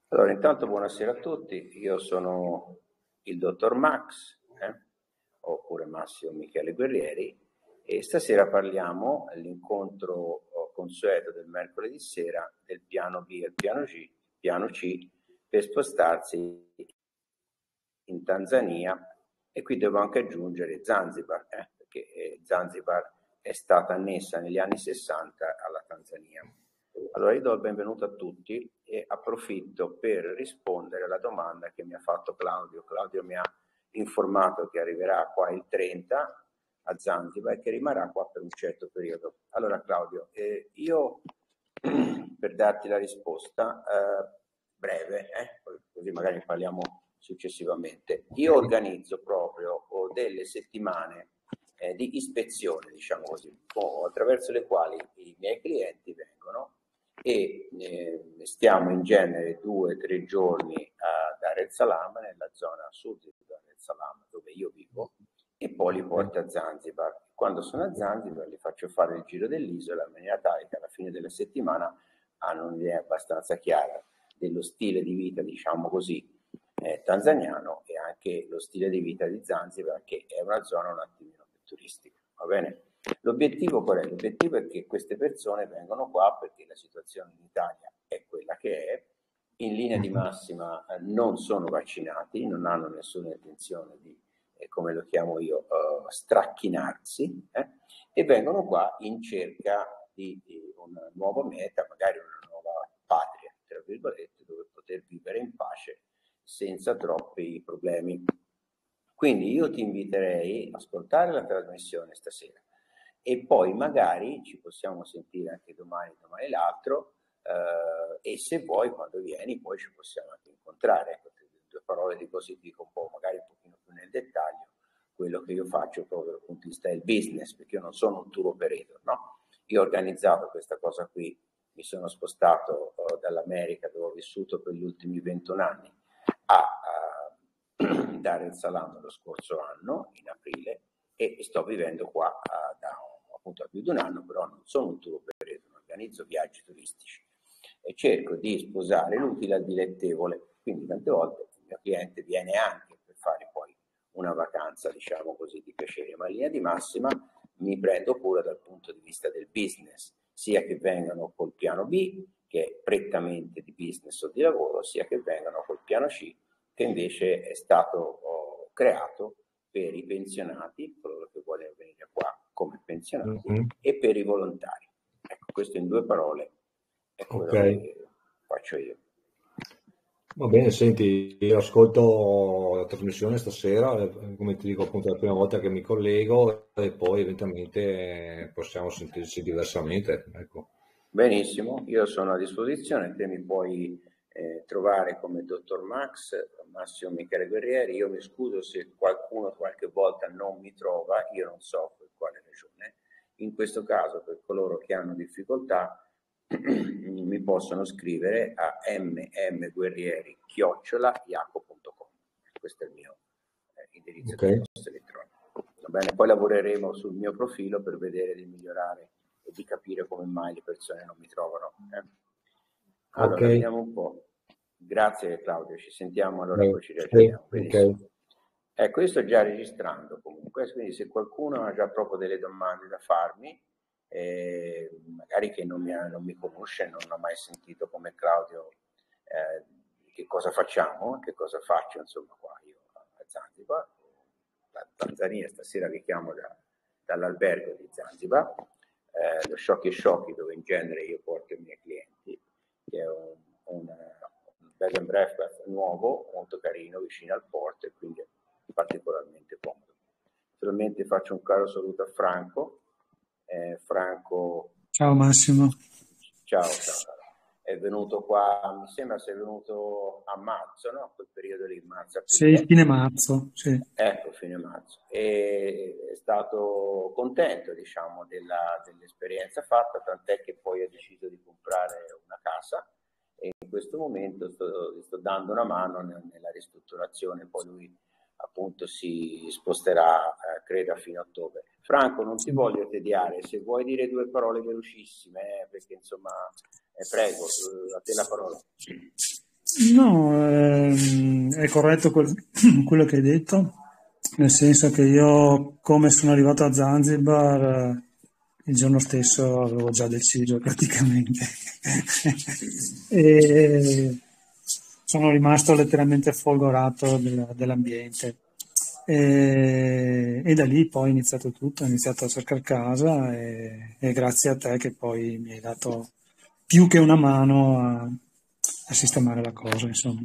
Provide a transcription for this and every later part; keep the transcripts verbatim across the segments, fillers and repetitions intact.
Allora, intanto buonasera a tutti, io sono il dottor Max, eh? oppure Massimo Michele Guerrieri, e stasera parliamo all'incontro consueto del mercoledì sera del piano B e il piano C, piano C per spostarsi in Tanzania, e qui devo anche aggiungere Zanzibar, eh? perché eh, Zanzibar è stata annessa negli anni sessanta alla Tanzania. Allora io do il benvenuto a tutti e approfitto per rispondere alla domanda che mi ha fatto Claudio. Claudio mi ha informato che arriverà qua il trenta a Zanzibar e che rimarrà qua per un certo periodo. Allora Claudio, eh, io per darti la risposta eh, breve, eh, così magari parliamo successivamente, io organizzo proprio delle settimane eh, di ispezione, diciamo così, attraverso le quali i miei clienti vengono e eh, stiamo in genere due o tre giorni a Dar es Salaam, nella zona sud di Dar es Salaam dove io vivo, e poi li porto a Zanzibar. Quando sono a Zanzibar li faccio fare il giro dell'isola in maniera tale che alla fine della settimana hanno un'idea abbastanza chiara dello stile di vita, diciamo così, eh, tanzaniano, e anche lo stile di vita di Zanzibar, che è una zona un attimino più turistica, va bene? L'obiettivo qual è? L'obiettivo è che queste persone vengono qua perché la situazione in Italia è quella che è, in linea di massima eh, non sono vaccinati, non hanno nessuna intenzione di, eh, come lo chiamo io, uh, stracchinarsi, eh, e vengono qua in cerca di, di una nuova meta, magari una nuova patria, tra virgolette, dove poter vivere in pace senza troppi problemi. Quindi io ti inviterei a ascoltare la trasmissione stasera e poi magari ci possiamo sentire anche domani, domani l'altro, eh, e se vuoi quando vieni poi ci possiamo anche incontrare. Ecco, due parole di così dico un po', magari un pochino più nel dettaglio, quello che io faccio proprio dal punto di vista del business, perché io non sono un tour operator, no? Io ho organizzato questa cosa qui, mi sono spostato uh, dall'America, dove ho vissuto per gli ultimi ventuno anni, a uh, Dar es Salaam lo scorso anno, in aprile, e sto vivendo qua uh, da appunto più di un anno, però non sono un tour operator, organizzo viaggi turistici e cerco di sposare l'utile al dilettevole, quindi tante volte il mio cliente viene anche per fare poi una vacanza, diciamo così, di piacere, ma in linea di massima mi prendo cura dal punto di vista del business, sia che vengano col piano B, che è prettamente di business o di lavoro, sia che vengano col piano C, che invece è stato oh, creato per i pensionati, coloro che vogliono venire qua come pensionati, mm-hmm. e per i volontari. Ecco, questo in due parole è quello okay. che faccio io. Va bene, senti, io ascolto la trasmissione stasera, come ti dico appunto è la prima volta che mi collego e poi eventualmente possiamo sentirci diversamente. Ecco. Benissimo, io sono a disposizione, te mi puoi eh, trovare come dottor Max, Massimo Michele Guerrieri. Io mi scuso se qualcuno qualche volta non mi trova, io non so per quale ragione. In questo caso, per coloro che hanno difficoltà, mi possono scrivere a mmguerrieri chiocciola yahoo punto com. Questo è il mio eh, indirizzo okay. di posta elettronica. Va bene? Poi lavoreremo sul mio profilo per vedere di migliorare e di capire come mai le persone non mi trovano. Eh? Allora, okay. vediamo un po'. Grazie Claudio, ci sentiamo allora, okay. poi ci riaggiorniamo. Okay. Ecco, io sto già registrando comunque, quindi se qualcuno ha già proprio delle domande da farmi, eh, magari che non mi, ha, non mi conosce, non ho mai sentito come Claudio eh, che cosa facciamo, che cosa faccio insomma qua io a Zanzibar, la Tanzania, stasera vi chiamo da, dall'albergo di Zanzibar, eh, lo Sciocchi e Sciocchi, dove in genere io porto i miei clienti, che è un, un, un bed and breakfast nuovo, molto carino, vicino al porto, e quindi è particolarmente comodo. Naturalmente faccio un caro saluto a Franco. Eh, Franco, ciao Massimo. Ciao, ciao. È venuto qua, mi sembra sia venuto a marzo, no? Quel periodo lì, marzo. Sì, fine marzo, sì. Ecco, fine marzo. E è stato contento, diciamo, della, dell'esperienza fatta, tant'è che poi ha deciso di comprare una casa e in questo momento sto, gli sto dando una mano nella ristrutturazione, poi lui appunto si sposterà, eh, credo, a fine ottobre. Franco, non ti voglio tediare, se vuoi dire due parole velocissime, eh, perché insomma, eh, prego, a te la parola. No, ehm, è corretto quel- quello che hai detto, nel senso che io, come sono arrivato a Zanzibar, eh, il giorno stesso avevo già deciso praticamente. E sono rimasto letteralmente folgorato del- dell'ambiente. E, e da lì poi è iniziato tutto, ho iniziato a cercare casa e, e grazie a te che poi mi hai dato più che una mano a, a sistemare la cosa, insomma.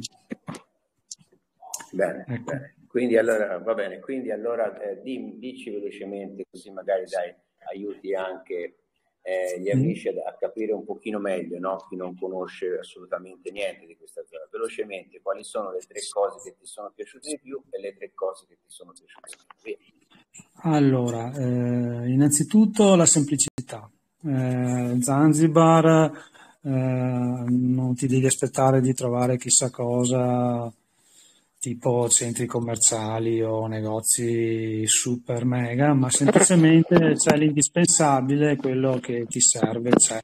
Bene, Ecco. bene. Quindi allora, va bene, quindi allora eh, di- dici velocemente, così magari dai, aiuti anche eh, gli Mm. amici a, a capire un pochino meglio, no? Chi non conosce assolutamente niente di questa zona. Velocemente, quali sono le tre cose che ti sono piaciute di più e le tre cose che ti sono piaciute di più? Allora, eh, innanzitutto la semplicità. Eh, Zanzibar, eh, non ti devi aspettare di trovare chissà cosa, tipo centri commerciali o negozi super mega, ma semplicemente c'è l'indispensabile, quello che ti serve, c'è.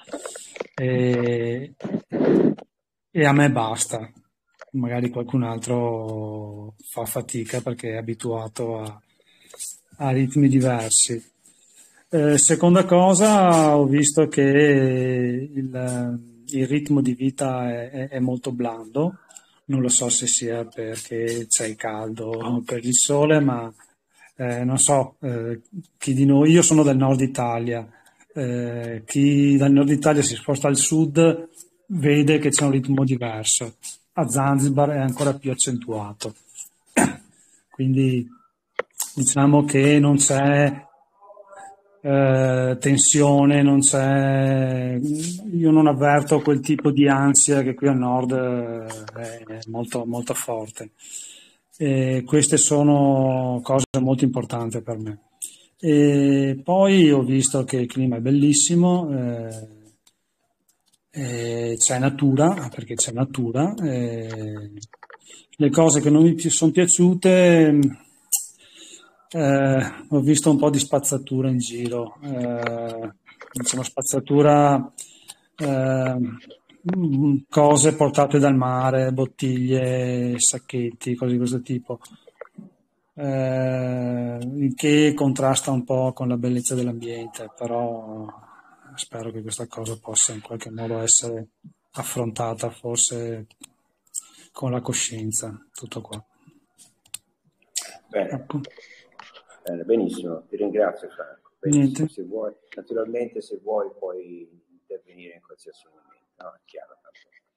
E, e a me basta. Magari qualcun altro fa fatica perché è abituato a, a ritmi diversi. Eh, seconda cosa, ho visto che il, il ritmo di vita è, è- è molto blando. Non lo so se sia perché c'è il caldo o per il sole, ma eh, non so, eh, chi di noi, io sono del nord Italia, eh, chi dal nord Italia si sposta al sud vede che c'è un ritmo diverso. A Zanzibar è ancora più accentuato. Quindi diciamo che non c'è eh, tensione, non c'è, io non avverto quel tipo di ansia che qui al nord eh, è molto, molto forte. E queste sono cose molto importanti per me. E poi ho visto che il clima è bellissimo, eh, eh, c'è natura, perché c'è natura. eh, le cose che non mi pi- sono piaciute, eh, ho visto un po' di spazzatura in giro, eh, diciamo spazzatura, eh, mm, cose portate dal mare, bottiglie, sacchetti, cose di questo tipo, eh, il che contrasta un po' con la bellezza dell'ambiente, però spero che questa cosa possa in qualche modo essere affrontata forse con la coscienza, tutto qua. Bene, Ecco, bene, benissimo, ti ringrazio Franco. niente. Benissimo, se vuoi, naturalmente se vuoi puoi intervenire in qualsiasi momento, no? È chiaro, tanto.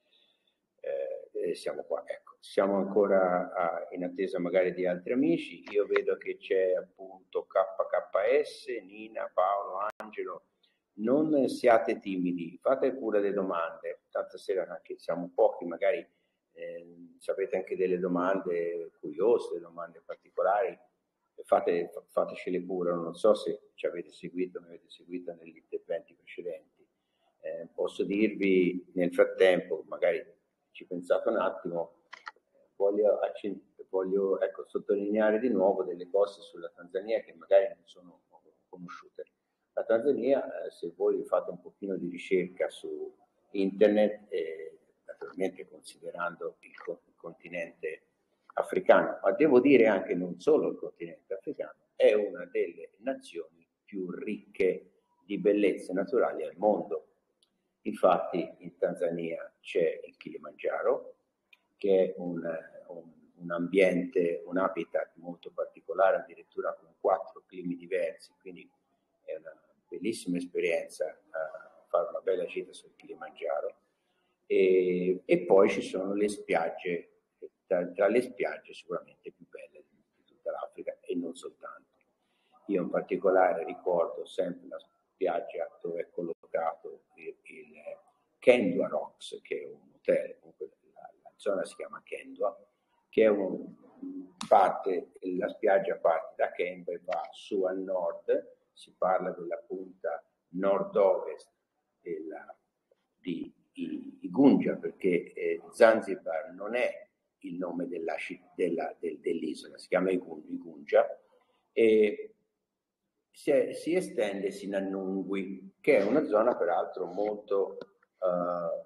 Eh, e siamo qua, ecco, siamo ancora a, in attesa magari di altri amici. Io vedo che c'è appunto K K S, Nina, Paolo, Angelo. Non siate timidi, fate pure le domande, tanto sera anche siamo pochi, magari eh, sapete anche delle domande curiose, domande particolari, fate, fatecele pure. Non so se ci avete seguito, mi avete seguito negli interventi precedenti. Eh, posso dirvi nel frattempo, magari ci pensate un attimo, voglio, voglio ecco, sottolineare di nuovo delle cose sulla Tanzania che magari non sono conosciute. La Tanzania, eh, se voi fate un pochino di ricerca su internet, eh, naturalmente considerando il, il continente africano, ma devo dire anche non solo il continente africano, è una delle nazioni più ricche di bellezze naturali al mondo. Infatti in Tanzania c'è il Kilimangiaro, che è un, un, un ambiente, un habitat molto particolare, addirittura con quattro climi diversi, quindi è una bellissima esperienza uh, fare una bella gita sul Kilimangiaro. E, e poi ci sono le spiagge, tra, tra le spiagge sicuramente più belle di, di tutta l'Africa e non soltanto. Io in particolare ricordo sempre la spiaggia dove è collocato il, il Kendwa Rocks, che è un hotel, comunque la, la zona si chiama Kendwa, che è un, parte, la spiaggia parte da Kendwa e va su a nord, si parla della punta nord-ovest della, di Igungia, perché eh, Zanzibar non è il nome della, della, del, dell'isola, si chiama Igungia, e si, è, si estende sino a Nungwi, che è una zona peraltro molto, eh,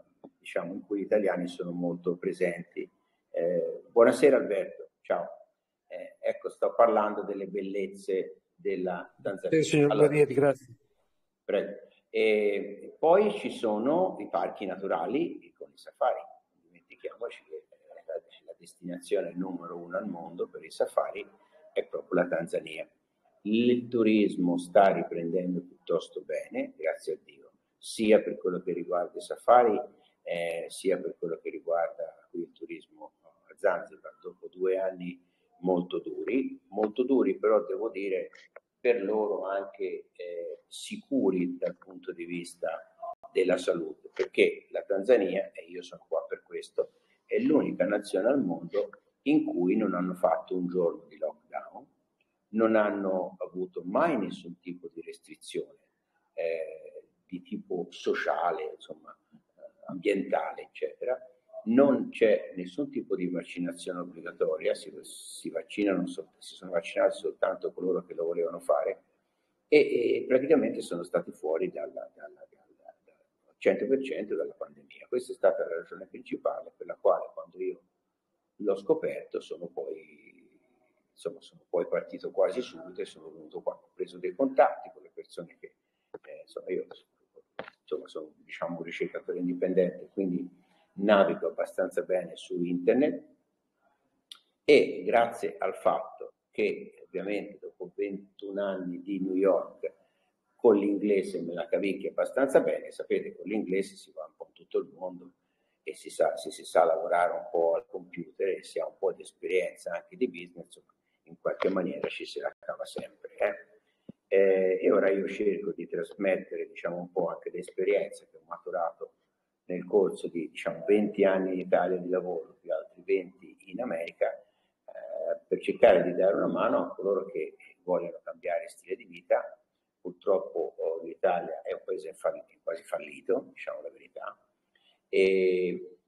diciamo, in cui gli italiani sono molto presenti. Eh, buonasera Alberto, ciao. Eh, ecco, sto parlando delle bellezze della Tanzania. Sì, signor allora, Guerrieri, grazie. Prego. E poi ci sono i parchi naturali con i safari. Non dimentichiamoci che la, la destinazione numero uno al mondo per i safari è proprio la Tanzania. Il turismo sta riprendendo piuttosto bene, grazie a Dio, sia per quello che riguarda i safari, eh, sia per quello che riguarda qui il turismo a Zanzibar, dopo due anni molto duri, molto duri però devo dire per loro anche eh, sicuri dal punto di vista della salute, perché la Tanzania, e io sono qua per questo, è l'unica nazione al mondo in cui non hanno fatto un giorno di lockdown, non hanno avuto mai nessun tipo di restrizione eh, di tipo sociale, insomma, ambientale, eccetera. Non c'è nessun tipo di vaccinazione obbligatoria, si, si vaccinano, si sono vaccinati soltanto coloro che lo volevano fare e, e praticamente sono stati fuori dalla, dalla, dalla, dal cento per cento dalla pandemia. Questa è stata la ragione principale per la quale quando io l'ho scoperto sono poi, insomma, sono poi partito quasi subito e sono venuto qua. Ho preso dei contatti con le persone che, eh, insomma, io insomma, sono diciamo un ricercatore indipendente, quindi navigo abbastanza bene su internet e grazie al fatto che ovviamente dopo ventuno anni di New York con l'inglese me la cavicchio abbastanza bene, sapete con l'inglese si va un po' in tutto il mondo e si sa, se si sa lavorare un po' al computer e si ha un po' di esperienza anche di business, insomma, in qualche maniera ci si la cava sempre. Eh? Eh, e ora io cerco di trasmettere diciamo un po' anche l'esperienza che ho maturato nel corso di diciamo, venti anni in Italia di lavoro, più altri venti in America, eh, per cercare di dare una mano a coloro che vogliono cambiare stile di vita. Purtroppo oh, l'Italia è un paese fallito, quasi fallito, diciamo la verità, e,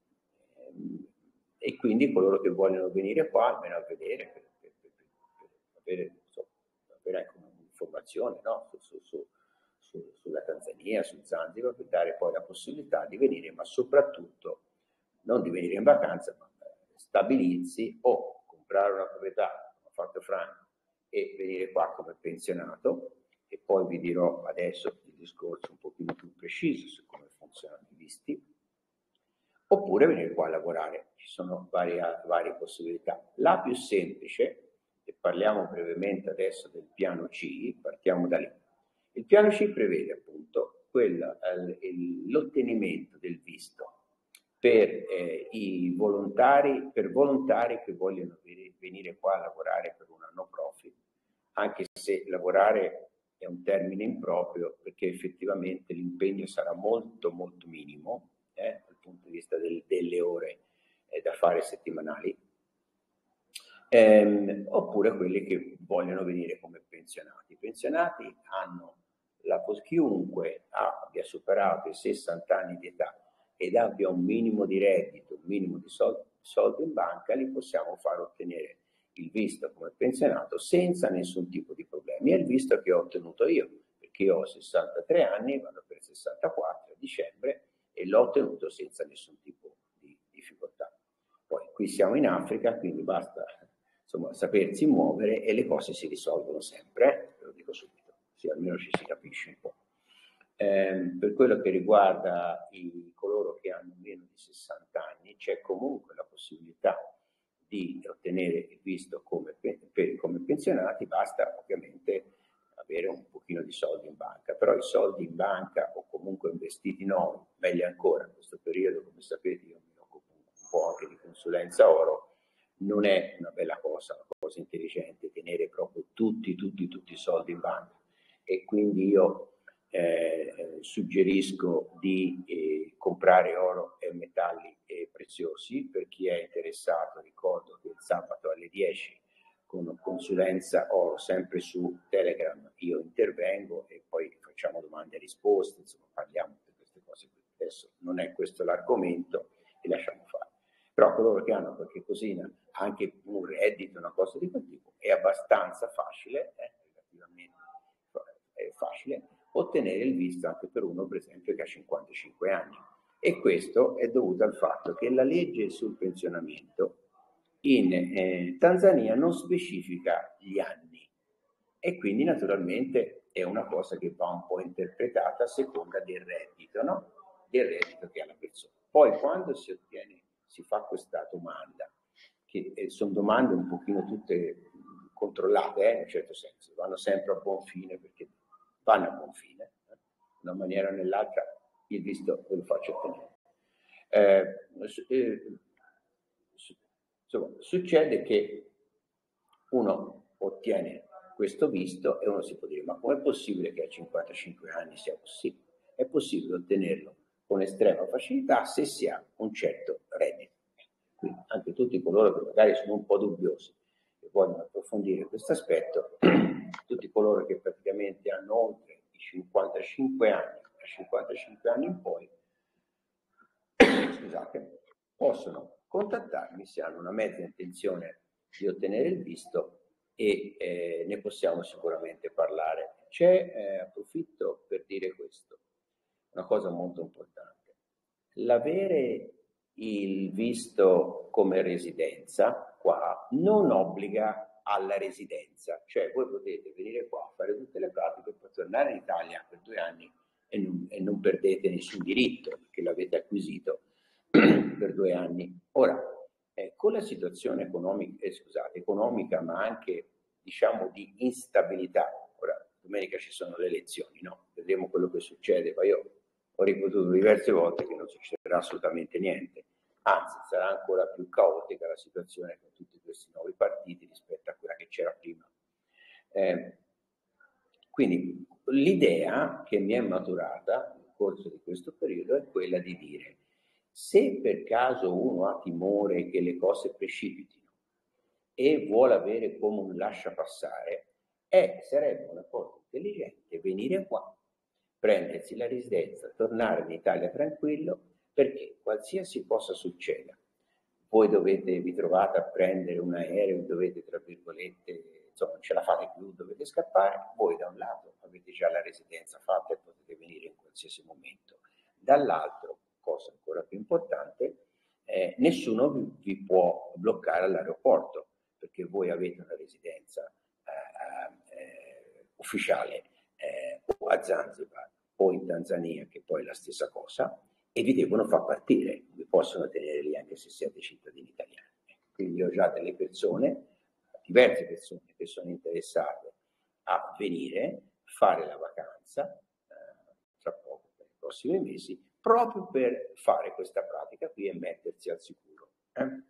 e quindi coloro che vogliono venire qua almeno a vedere, per, per, per, per avere, insomma, per avere un'informazione no? su, su, su Su, sulla Tanzania, su Zanzibar, per dare poi la possibilità di venire, ma soprattutto non di venire in vacanza, ma stabilirsi o comprare una proprietà, come ha fatto Franco, e venire qua come pensionato, e poi vi dirò adesso il discorso un pochino più preciso su come funzionano i visti, oppure venire qua a lavorare. Ci sono varie, varie possibilità. La più semplice, e parliamo brevemente adesso del piano C, partiamo da lì. Il piano C prevede appunto quella, eh, l'ottenimento del visto per eh, i volontari, per volontari che vogliono venire qua a lavorare per una no profit, anche se lavorare è un termine improprio perché effettivamente l'impegno sarà molto molto minimo eh, dal punto di vista del, delle ore eh, da fare settimanali, ehm, oppure quelli che vogliono venire come pensionati. I pensionati hanno la, chiunque abbia superato i sessanta anni di età ed abbia un minimo di reddito, un minimo di soldi, soldi in banca, li possiamo far ottenere il visto come pensionato senza nessun tipo di problemi. È il visto che ho ottenuto io, perché io ho sessantatré anni, vado per sessantaquattro a dicembre e l'ho ottenuto senza nessun tipo di difficoltà. Poi qui siamo in Africa, quindi basta insomma sapersi muovere e le cose si risolvono sempre, eh? Ve lo dico subito. Sì, almeno ci si capisce un po'. Eh, per quello che riguarda i, coloro che hanno meno di sessanta anni, c'è comunque la possibilità di ottenere il visto come, per, come pensionati, basta ovviamente avere un pochino di soldi in banca, però i soldi in banca o comunque investiti in oro, meglio ancora in questo periodo, come sapete io mi occupo un po' anche di consulenza oro, non è una bella cosa, una cosa intelligente tenere proprio tutti, tutti, tutti i soldi in banca. E quindi io eh, suggerisco di eh, comprare oro e metalli eh, preziosi. Per chi è interessato ricordo che il sabato alle dieci con consulenza oro sempre su Telegram io intervengo e poi facciamo domande e risposte, insomma parliamo di queste cose. Adesso non è questo l'argomento e lasciamo fare. Però coloro che hanno qualche cosina, anche un reddito, una cosa di quel tipo, è abbastanza facile, eh, relativamente è facile, ottenere il visto anche per uno, per esempio, che ha cinquantacinque anni. E questo è dovuto al fatto che la legge sul pensionamento in eh, Tanzania non specifica gli anni e quindi naturalmente è una cosa che va un po' interpretata a seconda del reddito, no? Del reddito che ha la persona. Poi quando si ottiene, si fa questa domanda, che eh, sono domande un pochino tutte controllate, eh, in un certo senso, vanno sempre a buon fine perché vanno a buon fine, eh? In una maniera o nell'altra il visto ve lo faccio ottenere. Eh, eh, insomma, succede che uno ottiene questo visto e uno si può dire: ma com'è possibile che a cinquantacinque anni sia possibile? È possibile ottenerlo con estrema facilità se si ha un certo reddito. Quindi anche tutti coloro che magari sono un po' dubbiosi e vogliono approfondire questo aspetto, tutti coloro che praticamente hanno oltre i cinquantacinque anni, da cinquantacinque anni in poi, scusate, possono contattarmi se hanno una mezza intenzione di ottenere il visto e eh, ne possiamo sicuramente parlare. C'è, eh, approfitto per dire questo, una cosa molto importante. L'avere il visto come residenza qua non obbliga alla residenza, cioè voi potete venire qua, fare tutte le pratiche, poi tornare in Italia per due anni e non, e non perdete nessun diritto perché l'avete acquisito per due anni. Ora, eh, con la situazione economica, eh, scusate, economica, ma anche diciamo di instabilità, ora domenica ci sono le elezioni, no? Vedremo quello che succede, ma io ho ripetuto diverse volte che non succederà assolutamente niente, anzi sarà ancora più caotica la situazione con tutti questi nuovi partiti rispetto a quella che c'era prima. Eh, quindi l'idea che mi è maturata nel corso di questo periodo è quella di dire: se per caso uno ha timore che le cose precipitino e vuole avere come un lascia passare, eh, sarebbe una cosa intelligente venire qua, prendersi la residenza, tornare in Italia tranquillo, perché qualsiasi cosa succeda, voi dovete, vi trovate a prendere un aereo, dovete, tra virgolette, insomma, non ce la fate più, dovete scappare, voi da un lato avete già la residenza fatta e potete venire in qualsiasi momento, dall'altro, cosa ancora più importante, eh, nessuno vi, vi può bloccare all'aeroporto, perché voi avete una residenza eh, eh, ufficiale eh, o a Zanzibar o in Tanzania, che poi è la stessa cosa, e vi devono far partire, vi possono tenere lì anche se siete cittadini italiani. Quindi ho già delle persone, diverse persone che sono interessate a venire, fare la vacanza eh, tra poco, per i prossimi mesi, proprio per fare questa pratica qui e mettersi al sicuro. Eh?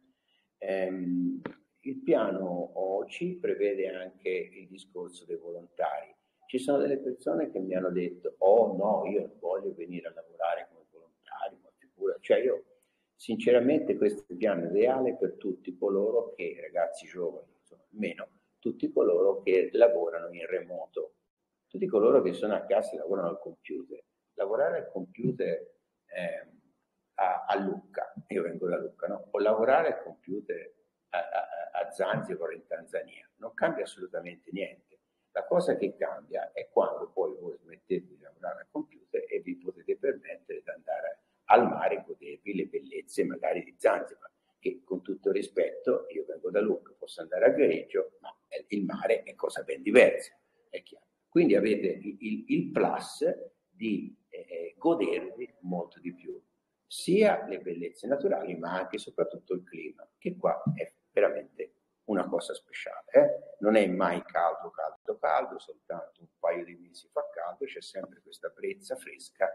Ehm, il piano O C I prevede anche il discorso dei volontari. Ci sono delle persone che mi hanno detto: oh no, io non voglio venire a lavorare come volontario, ma figura, cioè io sinceramente questo è il piano ideale per tutti coloro che, ragazzi giovani, insomma, almeno tutti coloro che lavorano in remoto, tutti coloro che sono a casa e lavorano al computer. Lavorare al computer eh, a, a Lucca, io vengo da Lucca, no? O lavorare al computer a, a, a Zanzibar in Tanzania, non cambia assolutamente niente. La cosa che cambia è quando poi voi smettete di lavorare al computer e vi potete permettere di andare al mare e godervi le bellezze magari di Zanzibar, che con tutto il rispetto, io vengo da Lucca, posso andare a Viareggio, ma il mare è cosa ben diversa, è chiaro. Quindi avete il, il, il plus di eh, godervi molto di più, sia le bellezze naturali, ma anche e soprattutto il clima, che qua è veramente una cosa speciale. Eh? Non è mai caldo, caldo, caldo, soltanto un paio di mesi fa caldo, c'è sempre questa brezza fresca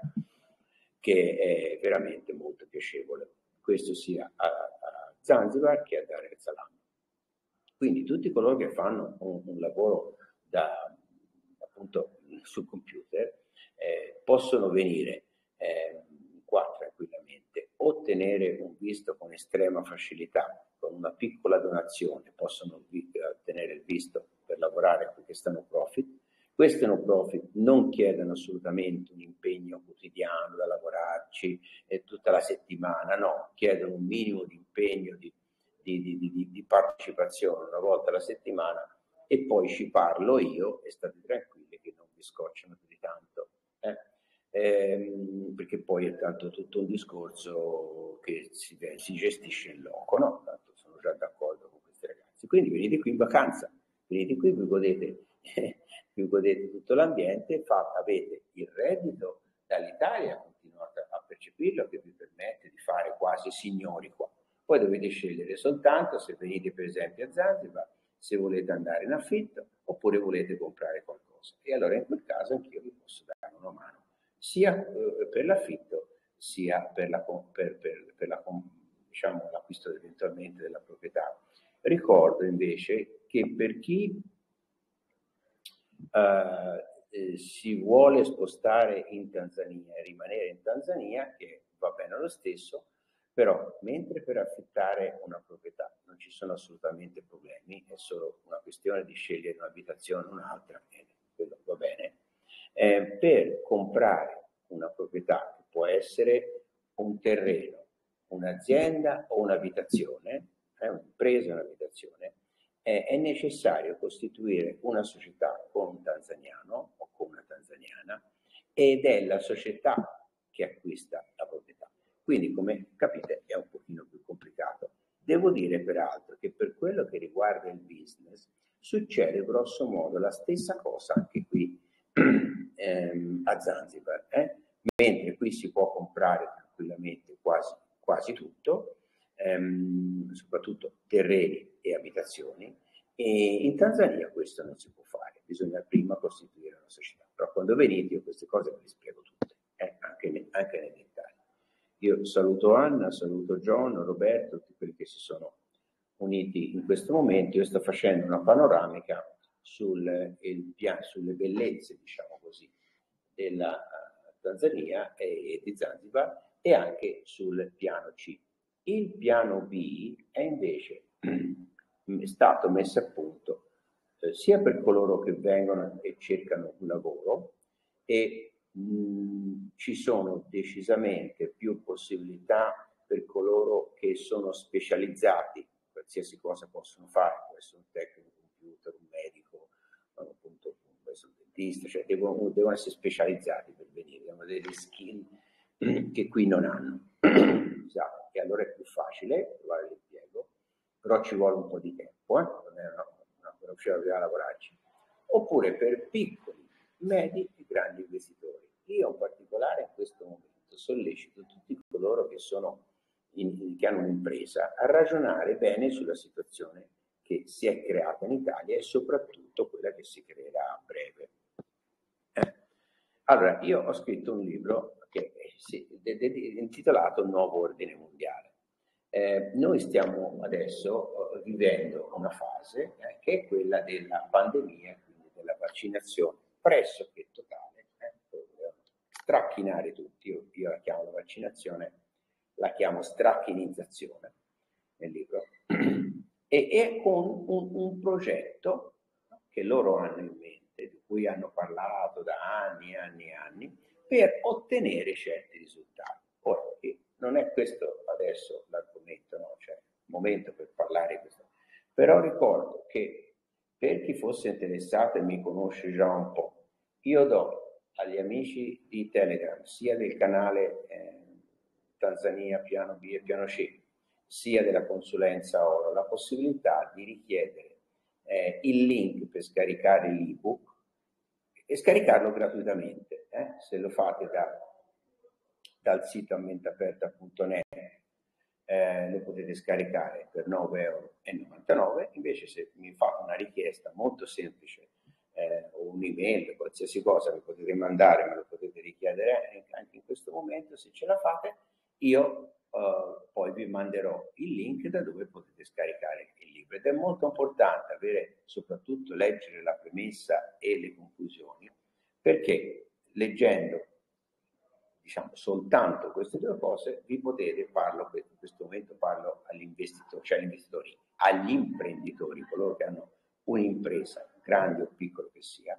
che è veramente molto piacevole. Questo sia a, a Zanzibar che a Dar es Salaam. Quindi tutti coloro che fanno un, un lavoro da, appunto sul computer eh, possono venire eh, qua tranquillamente, ottenere un visto con estrema facilità, con una piccola donazione possono vi- ottenere il visto per lavorare perché stanno profit. Queste no profit non chiedono assolutamente un impegno quotidiano da lavorarci eh, tutta la settimana, no, chiedono un minimo di impegno, di, di, di, di, di partecipazione una volta alla settimana e poi ci parlo io e state tranquilli che non vi scocciano più di tanto. Eh? ehm, perché poi è tanto tutto un discorso che si, si gestisce in loco, no? Tanto sono già d'accordo con questi ragazzi. Quindi venite qui in vacanza, venite qui, vi godete, eh, vi godete tutto l'ambiente, fate, avete il reddito dall'Italia, continuate a percepirlo, che vi permette di fare quasi signori qua. Poi dovete scegliere soltanto se venite per esempio a Zanzibar, se volete andare in affitto oppure volete comprare qualcosa. E allora in quel caso anch'io vi posso dare una mano, sia eh, per l'affitto, sia per, la, per, per, per la, diciamo, l'acquisto eventualmente della proprietà. Ricordo invece che per chi eh, eh, si vuole spostare in Tanzania e rimanere in Tanzania, che va bene lo stesso, però mentre per affittare una proprietà non ci sono assolutamente problemi, è solo una questione di scegliere un'abitazione o un'altra, e quello va bene, eh, per comprare una proprietà che può essere un terreno, un'azienda o un'abitazione, eh, un'impresa o un'abitazione, eh, è necessario costituire una società con un tanzaniano o con una tanzaniana ed è la società che acquista la proprietà. Quindi, come capite, è un pochino più complicato. Devo dire peraltro che per quello che riguarda il business succede grosso modo la stessa cosa anche qui ehm, a Zanzibar, eh? Mentre qui si può comprare tranquillamente quasi, quasi tutto, ehm, soprattutto terreni e abitazioni, e in Tanzania questo non si può fare, bisogna prima costituire una società. Però quando venite io queste cose ve le spiego tutte, eh? anche, ne, anche nei dettagli. Io saluto Anna, saluto John, Roberto, tutti quelli che si sono uniti in questo momento. Io sto facendo una panoramica sul, il, sulle bellezze, diciamo così, della uh, Tanzania e di Zanzibar e anche sul piano C. Il piano B è invece è stato messo a punto eh, sia per coloro che vengono e cercano un lavoro e mh, ci sono decisamente più possibilità per coloro che sono specializzati, qualsiasi cosa possono fare, può essere un tecnico computer, un medico, appunto, può essere un dentista, cioè devono, devono essere specializzati per venire, hanno delle skill che qui non hanno. Esatto. E allora è più facile trovare l'impiego, però ci vuole un po' di tempo, eh? Non è una, una, una uscita a lavorarci. Oppure per piccoli, medi e grandi investitori. Io in particolare in questo momento sollecito tutti coloro che, sono in, che hanno un'impresa a ragionare bene sulla situazione che si è creata in Italia e soprattutto quella che si creerà a breve. Eh? Allora, io ho scritto un libro che è intitolato Nuovo Ordine Mondiale. Eh, noi stiamo adesso uh, vivendo una fase eh, che è quella della pandemia, quindi della vaccinazione pressoché totale, eh, stracchinare tutti, io, io la chiamo la vaccinazione, la chiamo stracchinizzazione nel libro, e, e con un, un progetto che loro hanno in mente, di cui hanno parlato da anni e anni e anni, per ottenere certi risultati. Ora, non è questo adesso l'argomento, no? Cioè il momento per parlare di questo. Però ricordo che per chi fosse interessato e mi conosce già un po', io do agli amici di Telegram, sia del canale eh, Tanzania Piano B e Piano C, sia della consulenza Oro, la possibilità di richiedere eh, il link per scaricare l'ebook e scaricarlo gratuitamente. Eh? Se lo fate da, dal sito a mente aperta punto net eh, lo potete scaricare per nove e novantanove euro. Invece se mi fate una richiesta molto semplice eh, o un'email, qualsiasi cosa mi potete mandare, me lo potete richiedere anche in questo momento, se ce la fate, io Uh, poi vi manderò il link da dove potete scaricare il libro. Ed è molto importante avere, soprattutto leggere la premessa e le conclusioni, perché leggendo diciamo soltanto queste due cose vi potete, parlo in questo momento parlo agli investitori, cioè agli investitori, agli imprenditori, coloro che hanno un'impresa, grande o piccola che sia,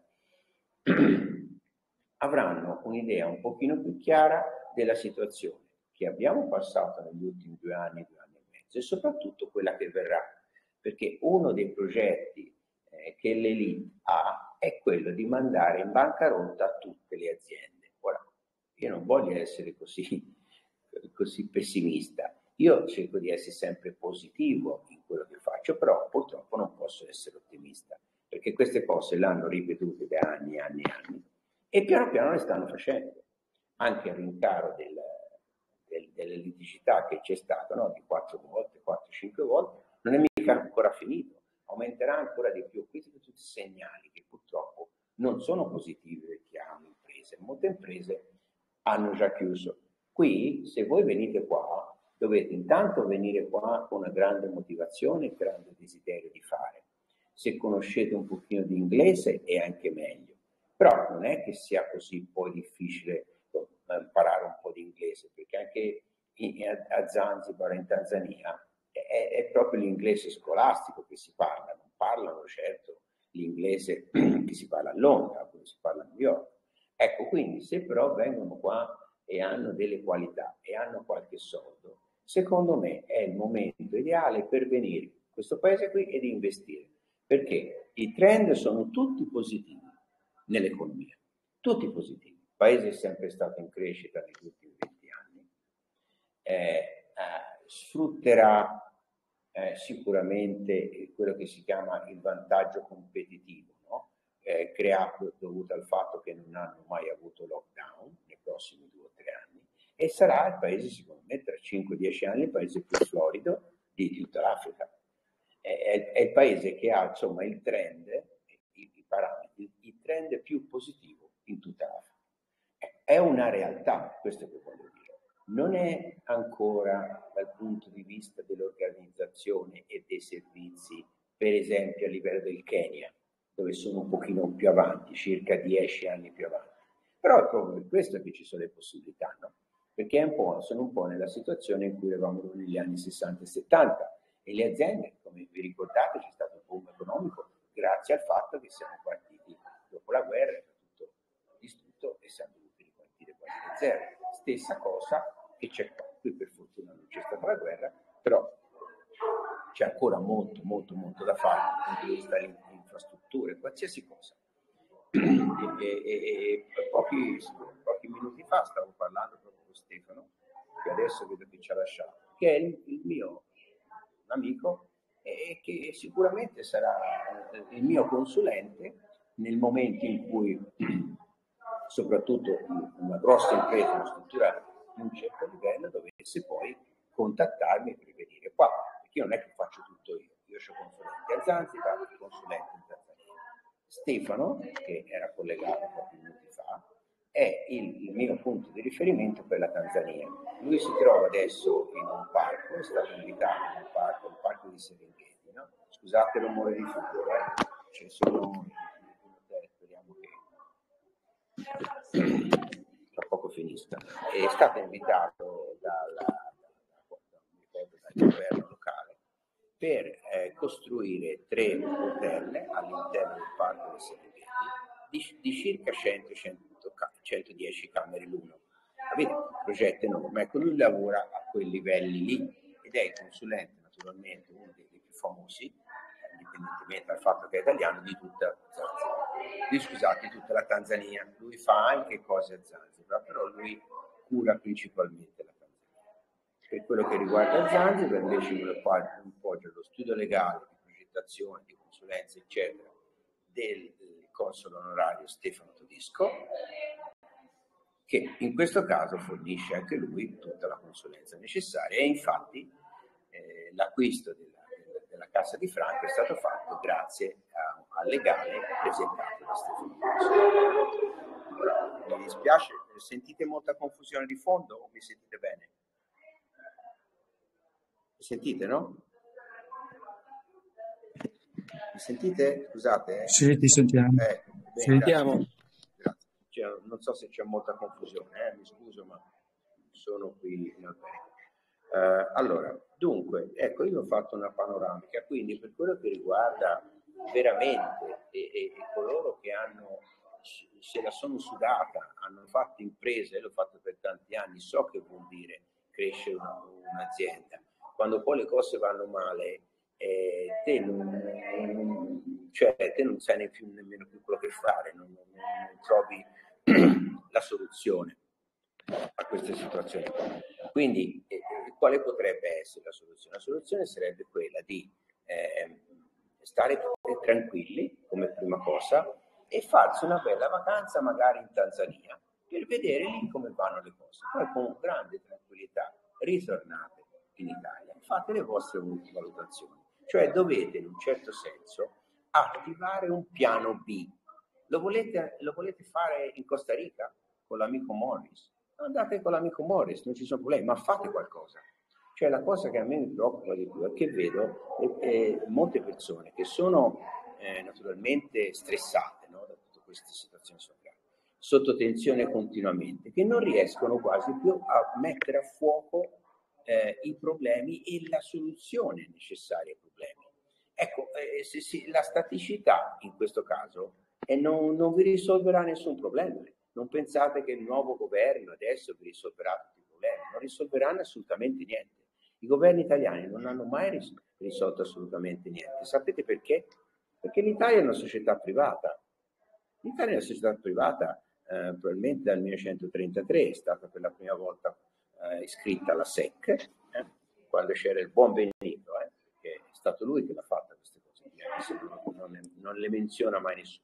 avranno un'idea un pochino più chiara della situazione che abbiamo passato negli ultimi due anni, due anni e mezzo, e soprattutto quella che verrà, perché uno dei progetti eh, che l'Elite ha è quello di mandare in bancarotta tutte le aziende. Ora, Io non voglio essere così, così pessimista. Io cerco di essere sempre positivo in quello che faccio, però purtroppo non posso essere ottimista, perché queste cose l'hanno ripetute da anni e anni e anni e piano piano le stanno facendo, anche a rincaro del, del, delle litigità che c'è stato, no? Di quattro volte, quattro cinque volte, non è mica ancora finito, aumenterà ancora di più. Questi sono tutti segnali che purtroppo non sono positivi per chi ha un'impresa. Molte imprese hanno già chiuso. Qui, se voi venite qua, dovete intanto venire qua con una grande motivazione e grande desiderio di fare. Se conoscete un pochino di inglese è anche meglio, però non è che sia così poi difficile imparare un po' di inglese, perché anche in, a Zanzibar, in Tanzania, è, è proprio l'inglese scolastico che si parla, non parlano certo l'inglese che si parla a Londra, come si parla a New York. Ecco, quindi se però vengono qua e hanno delle qualità e hanno qualche soldo, secondo me è il momento ideale per venire in questo paese qui ed investire, perché i trend sono tutti positivi nell'economia, tutti positivi. Il paese è sempre stato in crescita negli ultimi venti anni, eh, eh, sfrutterà eh, sicuramente quello che si chiama il vantaggio competitivo, no? eh, creato dovuto al fatto che non hanno mai avuto lockdown nei prossimi due o tre anni, e sarà il paese, secondo me, tra cinque dieci anni, il paese più florido di tutta l'Africa. È, è, è il paese che ha, insomma, il trend, i, i parametri, il trend più positivo in tutta l'Africa. È una realtà, questo che voglio dire. Non è ancora dal punto di vista dell'organizzazione e dei servizi, per esempio a livello del Kenya, dove sono un pochino più avanti, circa dieci anni più avanti. Però è proprio per questo che ci sono le possibilità, no? Perché è un po', sono un po' nella situazione in cui eravamo negli anni sessanta e settanta, e le aziende, come vi ricordate, c'è stato un boom economico grazie al fatto che siamo partiti dopo la guerra, era tutto distrutto e siamo dovuti ripartire quasi da zero. Stessa cosa che c'è qua. Qui per fortuna non c'è stata la guerra, però c'è ancora molto, molto, molto da fare dal punto di vista delle infrastrutture, qualsiasi cosa. E, e, e, e pochi, pochi minuti fa stavo parlando proprio con Stefano, che adesso vedo che ci ha lasciato, che è il, il mio amico e che sicuramente sarà il mio consulente nel momento in cui soprattutto una grossa impresa, una struttura di un certo livello dovesse poi contattarmi per venire qua, perché io non è che faccio tutto io, io ho consulenti a Zanzibar, consulenti in Tanzania. Stefano, che era collegato pochi minuti fa, è il, il mio punto di riferimento per la Tanzania. Lui si trova adesso in un parco, è stato invitato in un parco, il parco di Serengeti, no? Scusate il rumore di fondo, eh? C'è solo speriamo che tra poco finisca. È stato invitato dalla, dal governo locale per eh, costruire tre hotel all'interno del parco di Serengeti di, di circa cento centodieci camere l'uno. Avete un progetto enorme, ecco, lui lavora a quei livelli lì ed è il consulente, naturalmente, uno dei, dei più famosi, indipendentemente dal fatto che è italiano, di tutta Zanzibar, di, scusate, di tutta la Tanzania. Lui fa anche cose a Zanzibar, però lui cura principalmente la Tanzania. Per quello che riguarda Zanzibar, invece, me lo appoggio allo studio legale, di progettazione, di consulenza, eccetera, del, del console onorario Stefano Todisco, che in questo caso fornisce anche lui tutta la consulenza necessaria. E infatti eh, l'acquisto della, della, della Cassa di Franco è stato fatto grazie a, al legale presentato da Stefano Todisco. Mi dispiace, sentite molta confusione di fondo o mi sentite bene? Mi sentite, no? Mi sentite? Scusate. Eh? Sì, ti sentiamo. Eh, bene, Sentiamo. grazie. Grazie. Cioè, non so se c'è molta confusione, eh? Mi scuso, ma sono qui in albergo. Uh, allora, dunque, ecco, io ho fatto una panoramica, quindi per quello che riguarda veramente e, e, e coloro che hanno, se la sono sudata, hanno fatto imprese, l'ho fatto per tanti anni, so che vuol dire crescere una, un'azienda. Quando poi le cose vanno male, eh, te, non, cioè, te non sai neanche, nemmeno più quello che fare, non, non, non trovi la soluzione. a queste situazioni. Quindi eh, quale potrebbe essere la soluzione? La soluzione sarebbe quella di eh, stare tranquilli come prima cosa e farsi una bella vacanza magari in Tanzania per vedere lì come vanno le cose. Poi con grande tranquillità ritornate in Italia, fate le vostre valutazioni, cioè dovete in un certo senso attivare un piano B. Lo volete, lo volete fare in Costa Rica con l'amico Morris? Andate con l'amico Morris, non ci sono problemi, ma fate qualcosa. Cioè la cosa che a me mi preoccupa di più è che vedo eh, molte persone che sono eh, naturalmente stressate, no, da tutte queste situazioni sociali, sotto tensione continuamente, che non riescono quasi più a mettere a fuoco eh, i problemi e la soluzione necessaria ai problemi. Ecco, eh, se, se, la staticità in questo caso eh, non, non vi risolverà nessun problema. Non pensate che il nuovo governo adesso vi risolverà tutti i problemi, non risolveranno assolutamente niente. I governi italiani non hanno mai ris- risolto assolutamente niente. Sapete perché? Perché l'Italia è una società privata. L'Italia è una società privata eh, probabilmente dal millenovecentotrentatré, è stata per la prima volta eh, iscritta alla S E C, eh, quando c'era il buon Benedetto, eh, che è stato lui che l'ha fatta queste cose, non, ne, non le menziona mai nessuno.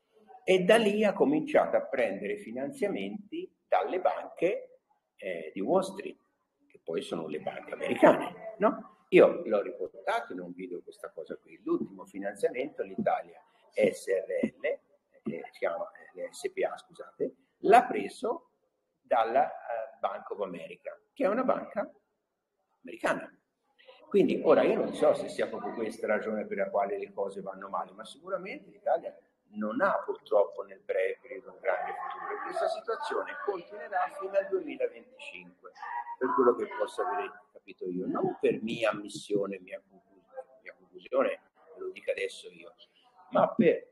E da lì ha cominciato a prendere finanziamenti dalle banche eh, di Wall Street, che poi sono le banche americane, no? Io l'ho riportato in un video questa cosa qui. L'ultimo finanziamento all'Italia S R L, eh, si chiama eh, S P A, scusate, l'ha preso dalla uh, Bank of America, che è una banca americana. Quindi ora io non so se sia proprio questa ragione per la quale le cose vanno male, ma sicuramente l'Italia non ha purtroppo nel breve periodo un grande futuro e questa situazione continuerà fino al duemilaventicinque, per quello che posso aver capito io, non per mia ammissione, mia conclusione, mia conclusione ve lo dico adesso io, ma per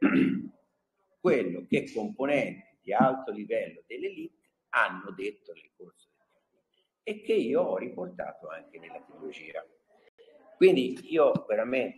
quello che componenti di alto livello dell'elite hanno detto nel corso del tempo e che io ho riportato anche nella trilogia. Quindi io veramente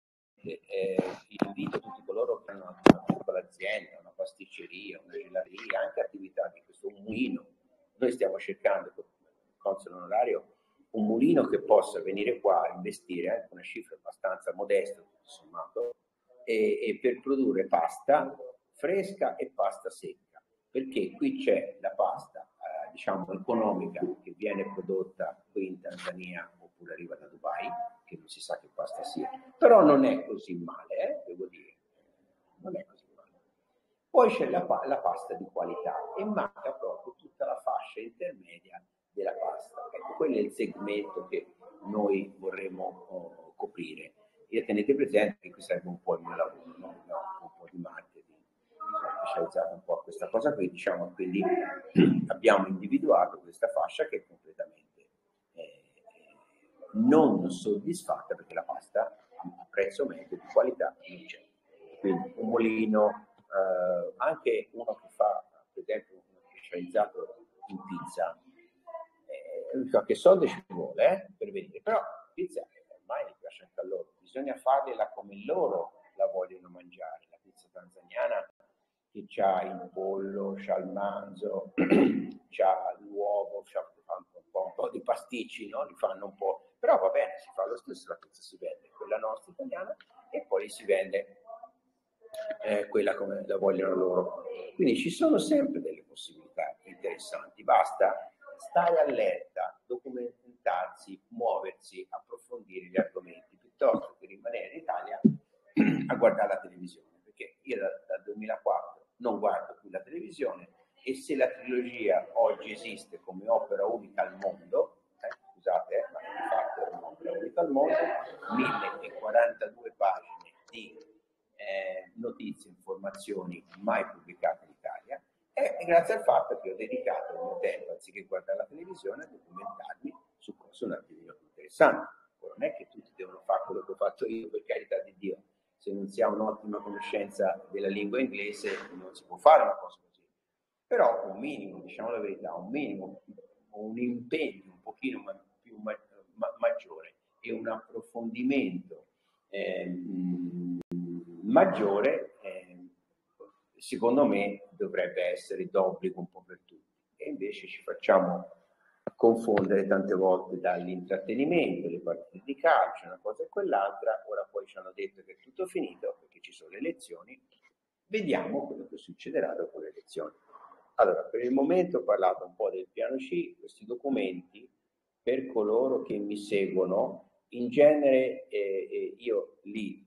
eh, invito tutti coloro che hanno una piccola azienda, una pasticceria, una gelateria, anche attività di questo, un mulino. Noi stiamo cercando con il console onorario un mulino che possa venire qua a investire anche una cifra abbastanza modesta, tutto sommato, e, e per produrre pasta fresca e pasta secca, perché qui c'è la pasta eh, diciamo economica che viene prodotta qui in Tanzania oppure arriva da Dubai, che non si sa che pasta sia, però non è così male, eh, devo dire, non è così male. Poi c'è la, la pasta di qualità e manca proprio tutta la fascia intermedia della pasta. Ecco, quello è il segmento che noi vorremmo oh, coprire. E tenete presente che qui serve un po' il mio lavoro, no? No, un po' di marketing, sono specializzato un po' a questa cosa qui, diciamo, quindi abbiamo individuato questa fascia che è completamente eh, non soddisfatta perché la pasta a prezzo medio di qualità non c'è. Quindi un mulino, eh, anche uno che fa, per esempio, uno specializzato in pizza, eh, che soldi ci vuole eh, per vedere, però pizza ormai mi piace anche a loro, bisogna farla come loro la vogliono mangiare, la pizza tanzaniana che c'ha il pollo, c'ha il manzo, c'ha l'uovo, c'ha un po', un po' di pasticci, no? Li fanno un po', però va bene, si fa lo stesso, la pizza si vende, quella nostra italiana, e poi si vende eh, quella come la vogliono loro. Quindi ci sono sempre delle possibilità interessanti, basta stare allerta, documentarsi, muoversi, approfondire gli argomenti, piuttosto che rimanere in Italia a guardare la televisione, perché io dal, dal duemilaquattro non guardo più la televisione e se la trilogia oggi esiste come opera unica al mondo, eh, scusate, eh, ma di fatto è un'opera unica al mondo, mille quarantadue pagine di eh, notizie, informazioni mai pubblicate in Italia, è grazie al fatto che ho dedicato il mio tempo, anziché guardare la televisione, a documentarmi su cose un attimino più interessanti. Poi non è che tutti devono fare quello che ho fatto io, per carità di Dio. Se non si ha un'ottima conoscenza della lingua inglese non si può fare una cosa così. Però un minimo, diciamo la verità, un minimo, un impegno un pochino ma, più ma, ma, maggiore e un approfondimento eh, mh, maggiore, eh, secondo me dovrebbe essere d'obbligo un po' per tutti. E invece ci facciamo confondere tante volte dall'intrattenimento, le partite di calcio, una cosa e quell'altra. Ora poi ci hanno detto che è tutto finito perché ci sono le elezioni. Vediamo quello che succederà dopo le elezioni. Allora, per il momento ho parlato un po' del piano C, questi documenti per coloro che mi seguono, in genere eh, eh, io li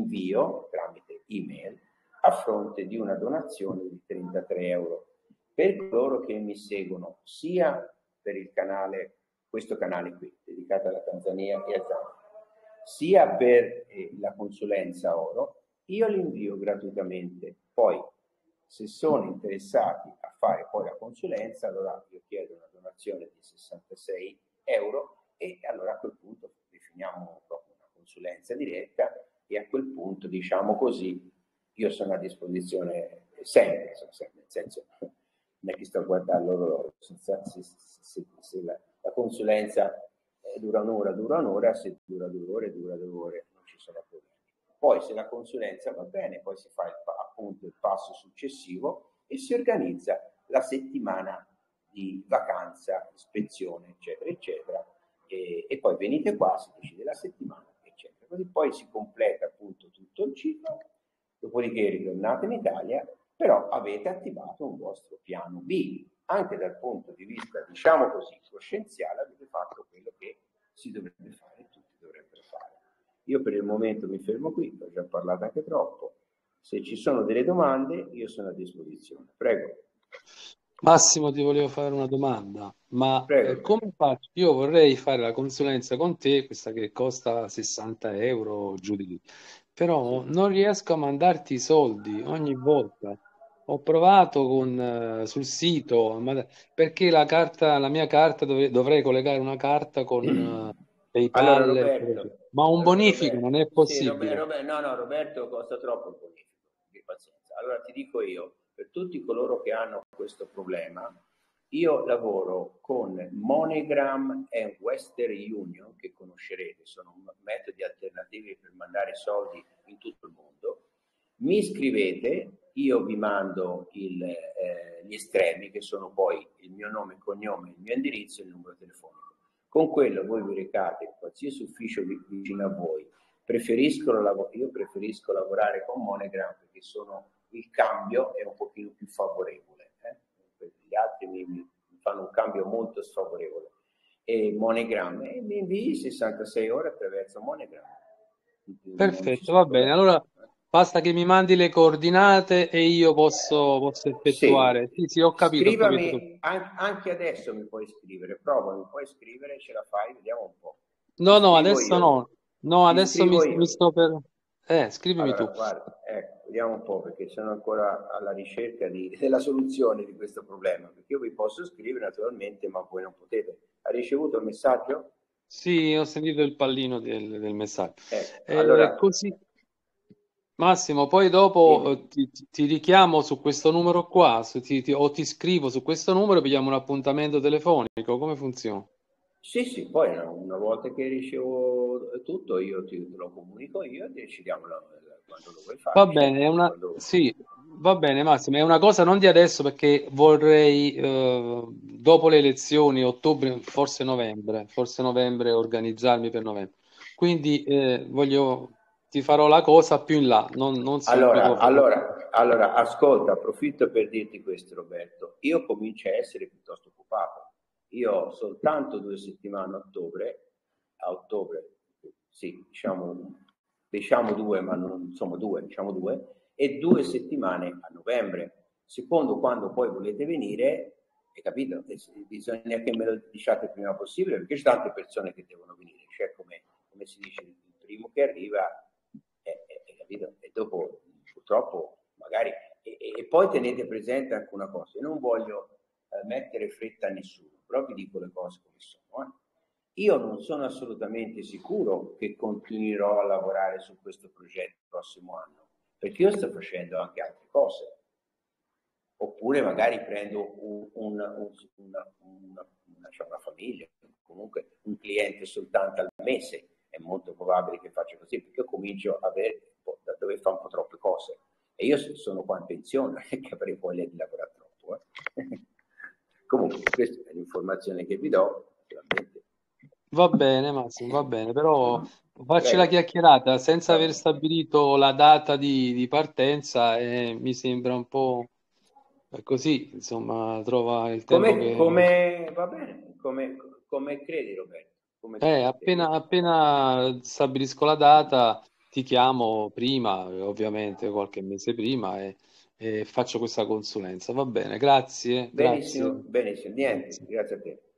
invio tramite email a fronte di una donazione di trentatré euro. Per coloro che mi seguono sia per il canale, questo canale qui, dedicato alla Tanzania e a Zambia, sia per eh, la consulenza oro, io li invio gratuitamente. Poi, se sono interessati a fare poi la consulenza, allora io chiedo una donazione di sessantasei euro e allora a quel punto definiamo proprio una consulenza diretta e a quel punto, diciamo così, io sono a disposizione sempre, sempre nel senso, non è che sto a guardare l'orologio, se, se, se, se la, la consulenza dura un'ora, dura un'ora, se dura due ore, dura due ore, non ci sono problemi. Poi se la consulenza va bene, poi si fa il, appunto il passo successivo e si organizza la settimana di vacanza, ispezione, eccetera, eccetera, e, e poi venite qua, si decide la settimana, eccetera. Così poi si completa appunto tutto il ciclo, dopodiché ritornate in Italia, però avete attivato un vostro piano B, anche dal punto di vista, diciamo così, coscienziale, avete fatto quello che si dovrebbe fare, tutti dovrebbero fare. Io per il momento mi fermo qui, ho già parlato anche troppo. Se ci sono delle domande, io sono a disposizione. Prego. Massimo, ti volevo fare una domanda, ma Prego, eh, come faccio? Io vorrei fare la consulenza con te, questa che costa sessanta euro giù di lì, però sì. non riesco a mandarti i soldi ogni volta. Ho provato con, eh, sul sito, ma perché la carta, la mia carta dov- dovrei collegare una carta con eh, Allora PayPal, eccetera. Roberto, Ma un bonifico non Roberto, è sì, Roberto, possibile. Roberto, no, no, Roberto costa troppo il bonifico, di pazienza. Allora ti dico io, per tutti coloro che hanno questo problema, io lavoro con MoneyGram e Western Union, che conoscerete, sono metodi alternativi per mandare soldi in tutto il mondo. Mi scrivete, io vi mando il, eh, gli estremi, che sono poi il mio nome, il cognome, il mio indirizzo e il numero telefonico. Con quello voi vi recate in qualsiasi ufficio vicino a voi. Preferisco lav- io preferisco lavorare con MoneyGram perché sono, il cambio è un pochino più favorevole. Eh? Gli altri mi, mi fanno un cambio molto sfavorevole. E MoneyGram, e mi invii sessantasei ore attraverso MoneyGram. Perfetto, va bene. Allora basta che mi mandi le coordinate e io posso, posso effettuare. Sì, Sì, sì, ho capito, ho capito. scrivami, an- anche adesso mi puoi scrivere, prova, mi puoi scrivere, ce la fai, vediamo un po'. Ti No, no, scrivo adesso io, no. No, ti adesso mi, scrivo mi io. sto per... Eh, scrivimi Allora, tu. guarda, ecco, vediamo un po' perché sono ancora alla ricerca di, della soluzione di questo problema, perché io vi posso scrivere naturalmente, ma voi non potete. Hai ricevuto il messaggio? Sì, ho sentito il pallino del, del messaggio. Ecco, Eh, allora, così, Massimo, poi dopo dimmi. eh, ti, ti- ti richiamo su questo numero qua, su- ti- ti- o ti scrivo su questo numero, pigliamo un appuntamento telefonico. Come funziona? Sì, sì, poi una, una volta che ricevo tutto, io ti te lo comunico io e decidiamo la- la- quando lo vuoi fare, Va bene, è scegli una... quando... sì, va bene Massimo, è una cosa non di adesso perché vorrei eh, dopo le elezioni, ottobre, forse novembre, forse novembre, organizzarmi per novembre. Quindi eh, voglio, ti farò la cosa più in là, non, non subito. Allora, allora, allora, ascolta, approfitto per dirti questo, Roberto. Io comincio a essere piuttosto occupato. Io ho soltanto due settimane a ottobre, a ottobre, sì, diciamo, diciamo due, ma non, insomma due, diciamo due, e due settimane a novembre. Secondo quando poi volete venire, hai capito? Bisogna che me lo diciate il prima possibile, perché c'è tante persone che devono venire, cioè come, come si dice, il primo che arriva, è, è, è, capito? E dopo purtroppo magari... E, e poi tenete presente anche una cosa, io non voglio eh, mettere fretta a nessuno, però vi dico le cose come sono. Eh. Io non sono assolutamente sicuro che continuerò a lavorare su questo progetto il prossimo anno, perché io sto facendo anche altre cose. Oppure magari prendo un, un, un, una, una, una, cioè una famiglia, comunque un cliente soltanto al mese. È molto probabile che faccia così, perché io comincio a avere, da dover fare un po' troppe cose. E io sono qua in pensione, che avrei voglia di lavorare troppo. Eh. Comunque. Comunque, questa è l'informazione che vi do. Va bene, Massimo, va bene, però facci Prego. la chiacchierata senza Va aver bene. stabilito la data di, di partenza e mi sembra un po' così, insomma, trova il tempo Come, che... come va bene, come, come credi, Roberto? Come Eh, appena, appena stabilisco la data ti chiamo prima, ovviamente qualche mese prima, e, e faccio questa consulenza. Va bene, grazie, Benissimo, grazie. benissimo, niente, Grazie. grazie a te.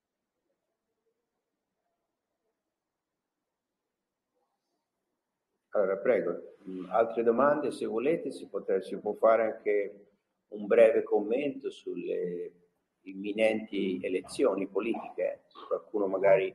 Allora, prego, altre domande se volete, si, potrà, si può fare anche un breve commento sulle imminenti elezioni politiche, qualcuno magari...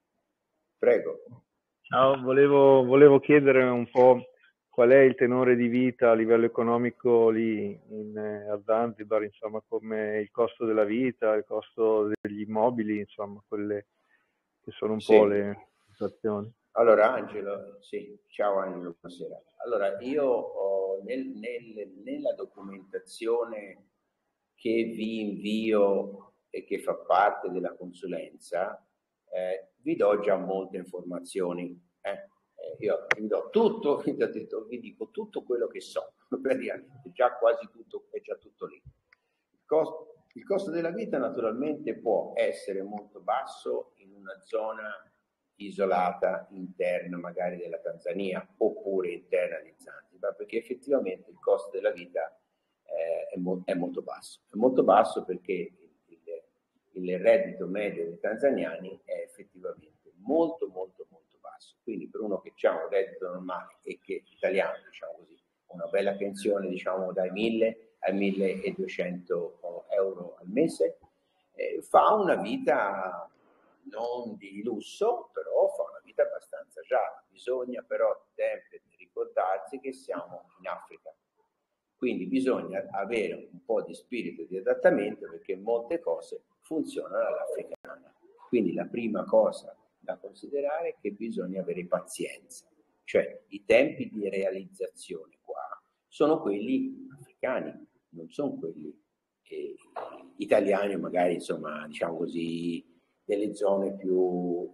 Prego. Ciao, volevo, volevo chiedere un po' qual è il tenore di vita a livello economico lì in, eh, a Zanzibar, insomma, come il costo della vita, il costo degli immobili, insomma, quelle che sono un Sì. po' le situazioni. Allora, Angelo, sì, ciao Angelo, buonasera. Allora, io ho nel, nel, nella documentazione che vi invio e che fa parte della consulenza, eh, vi do già molte informazioni. Eh? Eh, io vi do tutto, vi dico tutto quello che so, praticamente, già quasi tutto, è già tutto lì. Il costo, il costo della vita naturalmente può essere molto basso in una zona isolata interna magari della Tanzania oppure interna di Zanzibar, perché effettivamente il costo della vita eh, è, mo- è molto basso. È molto basso perché il, il, il reddito medio dei tanzaniani è effettivamente molto molto molto basso. Quindi per uno che ha un reddito normale e che italiano, diciamo così, una bella pensione diciamo dai mille ai milleduecento euro al mese, eh, fa una vita non di lusso, però fa una vita abbastanza già. Bisogna però sempre ricordarsi che siamo in Africa, quindi bisogna avere un po' di spirito di adattamento perché molte cose funzionano all'africana. Quindi la prima cosa da considerare è che bisogna avere pazienza, cioè i tempi di realizzazione qua sono quelli africani, non sono quelli eh, italiani, magari insomma diciamo così delle zone più,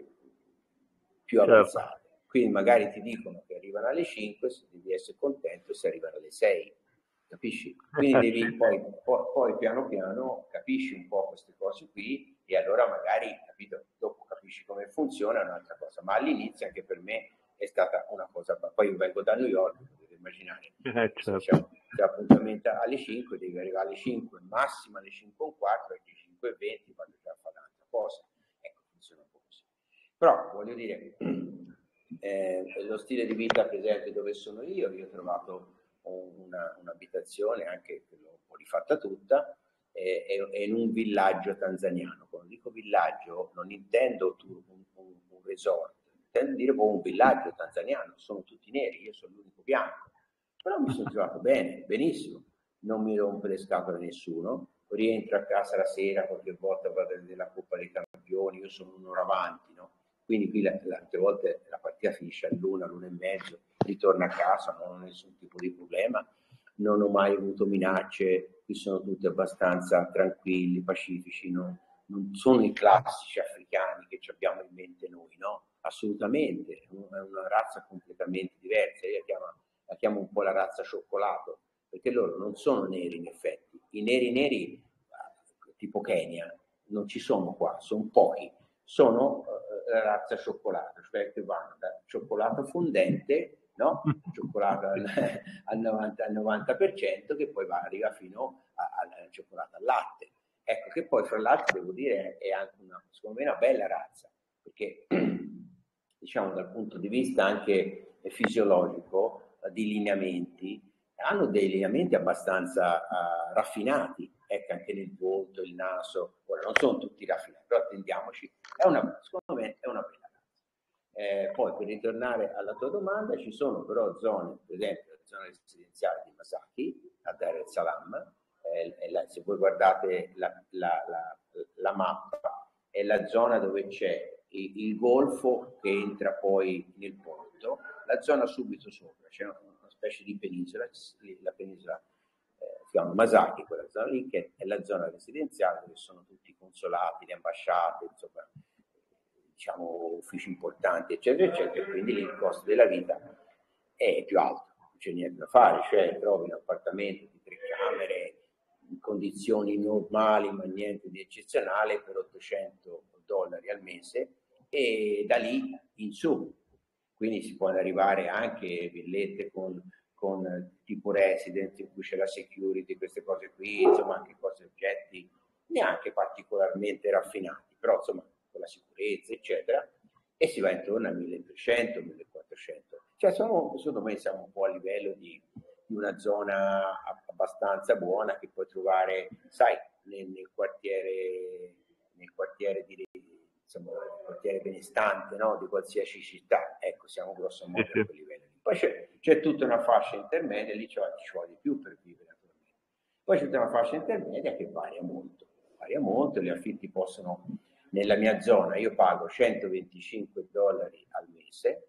più avanzate. Certo. Quindi magari ti dicono che arrivano alle cinque, se devi essere contento se arrivano alle sei, capisci? Quindi devi poi, poi, poi piano piano capisci un po' queste cose qui e allora magari, capito, dopo capisci come funziona, è un'altra cosa. Ma all'inizio anche per me è stata una cosa, poi io vengo da New York, potete immaginare, eh, certo. se c'è, c'è appuntamento alle cinque, devi arrivare alle cinque, massimo alle cinque e un quarto, alle cinque e venti quando già fa un'altra cosa. Ecco, funziona un po' così. Però, voglio dire, eh, lo stile di vita presente dove sono io, io ho trovato una, un'abitazione, anche che l'ho un po' rifatta tutta, eh, è, è in un villaggio tanzaniano. Quando dico villaggio non intendo un, un, un resort, intendo dire un villaggio tanzaniano, sono tutti neri, io sono l'unico bianco. Però mi sono trovato bene, benissimo, non mi rompe le scatole nessuno, rientro a casa la sera, qualche volta vado a vedere la Coppa dei Campioni, io sono un'ora avanti, no? Quindi qui le altre volte la partita finisce all'una, l'una e mezzo, ritorno a casa, non ho nessun tipo di problema, non ho mai avuto minacce, qui sono tutti abbastanza tranquilli, pacifici, no? Non sono i classici africani che ci abbiamo in mente noi, no? Assolutamente, è una razza completamente diversa, io la chiamo, la chiamo un po' la razza cioccolato, perché loro non sono neri in effetti, i neri neri tipo Kenya non ci sono qua, sono pochi, sono uh, la razza cioccolato, cioè che vanno da cioccolato fondente, no? Cioccolato al, al, novanta, al novanta per cento che poi va, arriva fino al cioccolato al latte. Ecco che poi fra l'altro devo dire è anche una, secondo me una bella razza, perché diciamo dal punto di vista anche fisiologico di lineamenti, hanno dei lineamenti abbastanza uh, raffinati, ecco anche nel volto, il naso, ora non sono tutti raffinati, però attendiamoci, è una, secondo me è una bella razza. Eh, poi per ritornare alla tua domanda, ci sono però zone, per esempio la zona residenziale di Masaki, a Dar es Salaam, eh, la, se voi guardate la, la, la, la mappa, è la zona dove c'è il, il golfo che entra poi nel porto, la zona subito sopra, c'è una, una specie di penisola, la penisola si chiama Masaki, quella zona lì, che è la zona residenziale dove sono tutti i consolati, le ambasciate, insomma, diciamo uffici importanti, eccetera, eccetera, e quindi lì il costo della vita è più alto, non c'è niente da fare, cioè trovi un appartamento di tre camere in condizioni normali, ma niente di eccezionale, per ottocento dollari al mese, e da lì in su, quindi si può arrivare anche villette con, con tipo residence in cui c'è la security, queste cose qui, insomma anche cose, oggetti neanche particolarmente raffinati, però insomma con la sicurezza eccetera, e si va intorno a milletrecento millequattrocento, cioè siamo, secondo me siamo un po' a livello di, di una zona abbastanza buona che puoi trovare, sai, nel, nel quartiere nel quartiere di insomma, nel quartiere benestante, no? Di qualsiasi città, ecco, siamo grosso modo a quel livello. Poi c'è, c'è tutta una fascia intermedia, lì ci vuole di più per vivere naturalmente. Poi c'è tutta una fascia intermedia che varia molto, varia molto, gli affitti possono, nella mia zona io pago centoventicinque dollari al mese,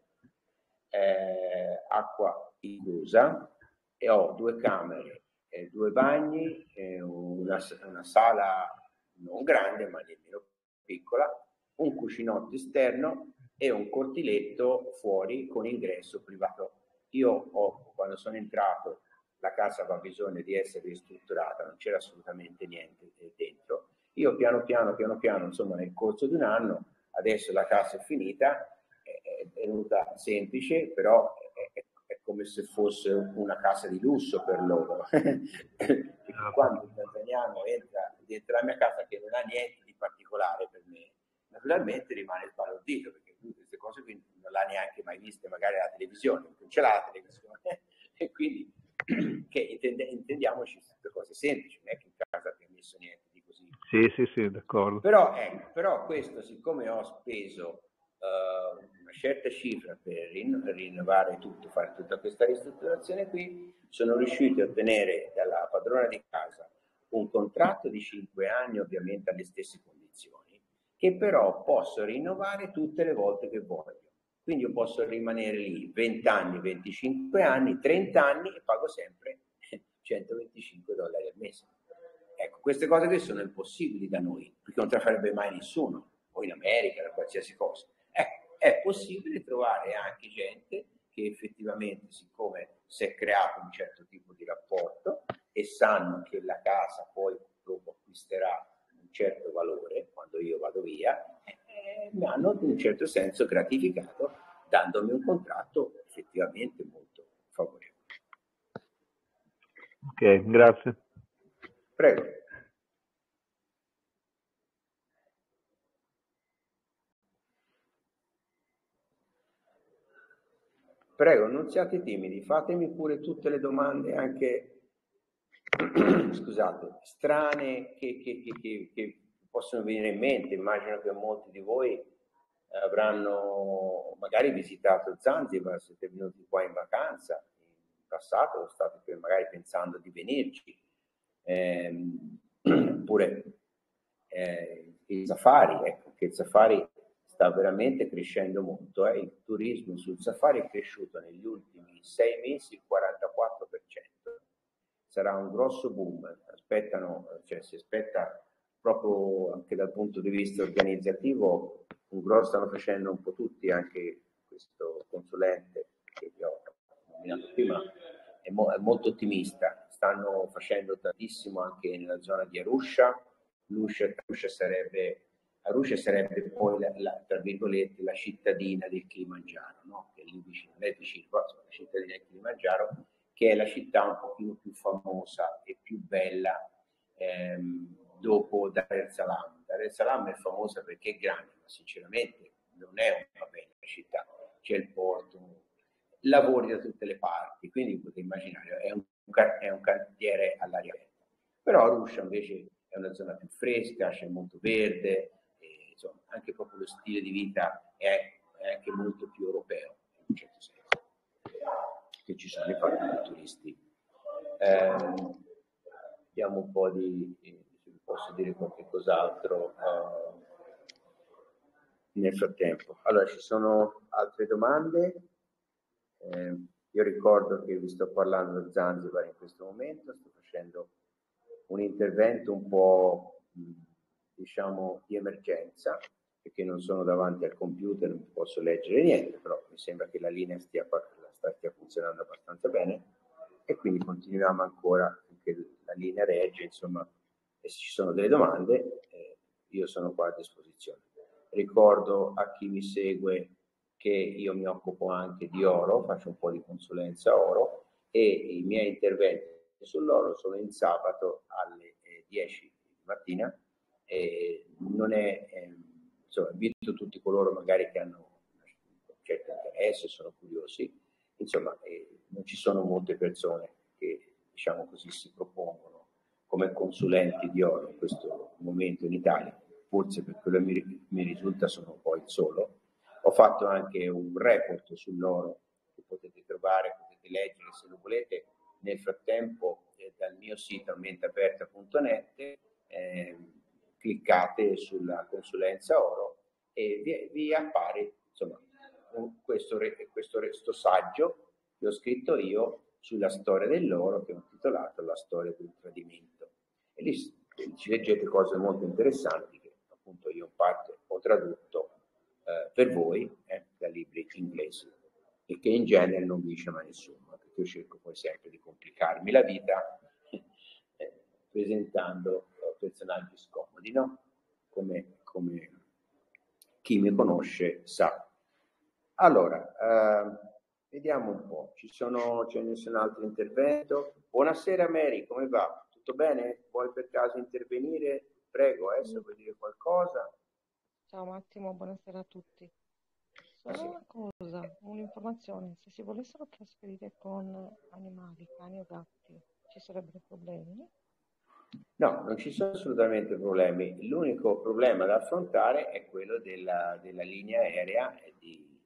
eh, acqua inclusa, e ho due camere, eh, due bagni, eh, una, una sala non grande ma nemmeno piccola, un cucinotto esterno e un cortiletto fuori con ingresso privato. Io ho, quando sono entrato, la casa aveva bisogno di essere ristrutturata, non c'era assolutamente niente dentro. Io piano piano, piano piano, insomma nel corso di un anno, adesso la casa è finita, è, è venuta semplice, però è, è, è come se fosse una casa di lusso per loro. Quando il tanzaniano entra dentro la mia casa che non ha niente di particolare per me, naturalmente rimane sbalordito, perché queste cose qui non l'ha neanche mai viste magari alla televisione, non ce l'ha la televisione, e quindi che intende, intendiamoci queste cose semplici, non è che in casa abbia messo niente di così. Sì, sì, sì, d'accordo. Però, ecco, però questo, siccome ho speso uh, una certa cifra per rin- rinnovare tutto, fare tutta questa ristrutturazione qui, sono riuscito a ottenere dalla padrona di casa un contratto di cinque anni, ovviamente alle stesse condizioni, che però posso rinnovare tutte le volte che voglio. Quindi io posso rimanere lì venti anni, venticinque anni, trenta anni e pago sempre centoventicinque dollari al mese. Ecco, queste cose qui sono impossibili da noi, perché non te la farebbe mai nessuno, o in America, da qualsiasi cosa. Ecco, è possibile trovare anche gente che effettivamente, siccome si è creato un certo tipo di rapporto e sanno che la casa poi dopo acquisterà un certo valore quando io vado via, eh, mi hanno in un certo senso gratificato dandomi un contratto effettivamente molto favorevole. Ok, grazie. Prego. Prego, non siate timidi, fatemi pure tutte le domande anche, scusate, strane che, che, che, che, che possono venire in mente. Immagino che molti di voi avranno magari visitato Zanzibar, siete venuti qua in vacanza, in passato o state magari pensando di venirci, eh, oppure eh, il safari, ecco che il safari sta veramente crescendo molto, eh. Il turismo sul safari è cresciuto negli ultimi sei mesi il quarantaquattro per cento, sarà un grosso boom, aspettano, cioè si aspetta proprio anche dal punto di vista organizzativo, un grosso, stanno facendo un po' tutti, anche questo consulente che vi ho nominato prima è, mo- è molto ottimista, stanno facendo tantissimo anche nella zona di Arusha. Arusha, Arusha sarebbe Arusha sarebbe poi la, la, tra virgolette la cittadina del Kilimangiaro, no? Che è lì vicino, non è vicino, però la cittadina del Kilimangiaro, che è la città un pochino più famosa e più bella ehm, dopo Dar es Salaam. Dar es Salaam è famosa perché è grande, ma sinceramente non è una bella città, c'è il porto, lavori da tutte le parti, quindi potete immaginare, è un, è un cantiere all'aria aperta. Però Arusha invece è una zona più fresca, c'è molto verde, e, insomma, anche proprio lo stile di vita è, è anche molto più europeo, in un certo senso, che ci sono infatti turisti. Eh, vediamo un po' di, se vi posso dire qualche cos'altro uh, nel frattempo. Allora, ci sono altre domande? Eh, Io ricordo che vi sto parlando da Zanzibar in questo momento, sto facendo un intervento un po', diciamo, di emergenza, perché non sono davanti al computer, non posso leggere niente, però mi sembra che la linea stia, stia funzionando abbastanza bene, e quindi continuiamo ancora finché la linea regge, insomma, e se ci sono delle domande, eh, io sono qua a disposizione. Ricordo a chi mi segue che io mi occupo anche di oro, faccio un po' di consulenza oro, e i miei interventi sull'oro sono in sabato alle dieci di mattina, e non è, eh, insomma, invito tutti coloro magari che hanno un certo interesse, sono curiosi, insomma, eh, non ci sono molte persone che, diciamo così, si propongono come consulenti di oro in questo momento in Italia, forse per quello che mi, mi risulta sono un po' il solo. Ho fatto anche un report sull'oro che potete trovare, potete leggere se lo volete. Nel frattempo eh, dal mio sito mente aperta punto net eh, cliccate sulla consulenza oro e vi, vi appare, insomma, un, questo, questo, questo saggio che ho scritto io sulla storia dell'oro, che ho intitolato La storia del tradimento. E lì ci leggete cose molto interessanti che appunto io in parte ho tradotto eh, per voi eh, da libri inglesi, e che in genere non vi dice mai nessuno, perché io cerco poi sempre di complicarmi la vita eh, presentando eh, personaggi scomodi, no? Come, come chi mi conosce sa. Allora, eh, vediamo un po', ci sono, ce ne sono altri interventi. Buonasera Mary, come va? Tutto bene? Vuoi per caso intervenire? Prego, eh, se vuoi dire qualcosa. Ciao Massimo, buonasera a tutti. Solo una cosa, un'informazione, se si volessero trasferire con animali, cani o gatti, ci sarebbero problemi? No, non ci sono assolutamente problemi. L'unico problema da affrontare è quello della, della linea aerea e di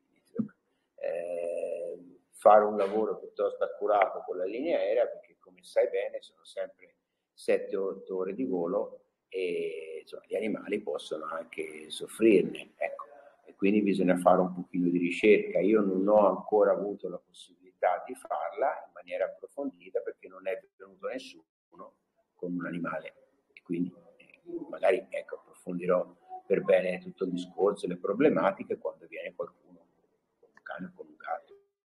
eh, fare un lavoro piuttosto accurato con la linea aerea, perché come sai bene sono sempre sette otto ore di volo e insomma, gli animali possono anche soffrirne, ecco, e quindi bisogna fare un pochino di ricerca. Io non ho ancora avuto la possibilità di farla in maniera approfondita perché non è venuto nessuno con un animale, e quindi eh, magari ecco, approfondirò per bene tutto il discorso e le problematiche quando viene qualcuno con un cane o con un gatto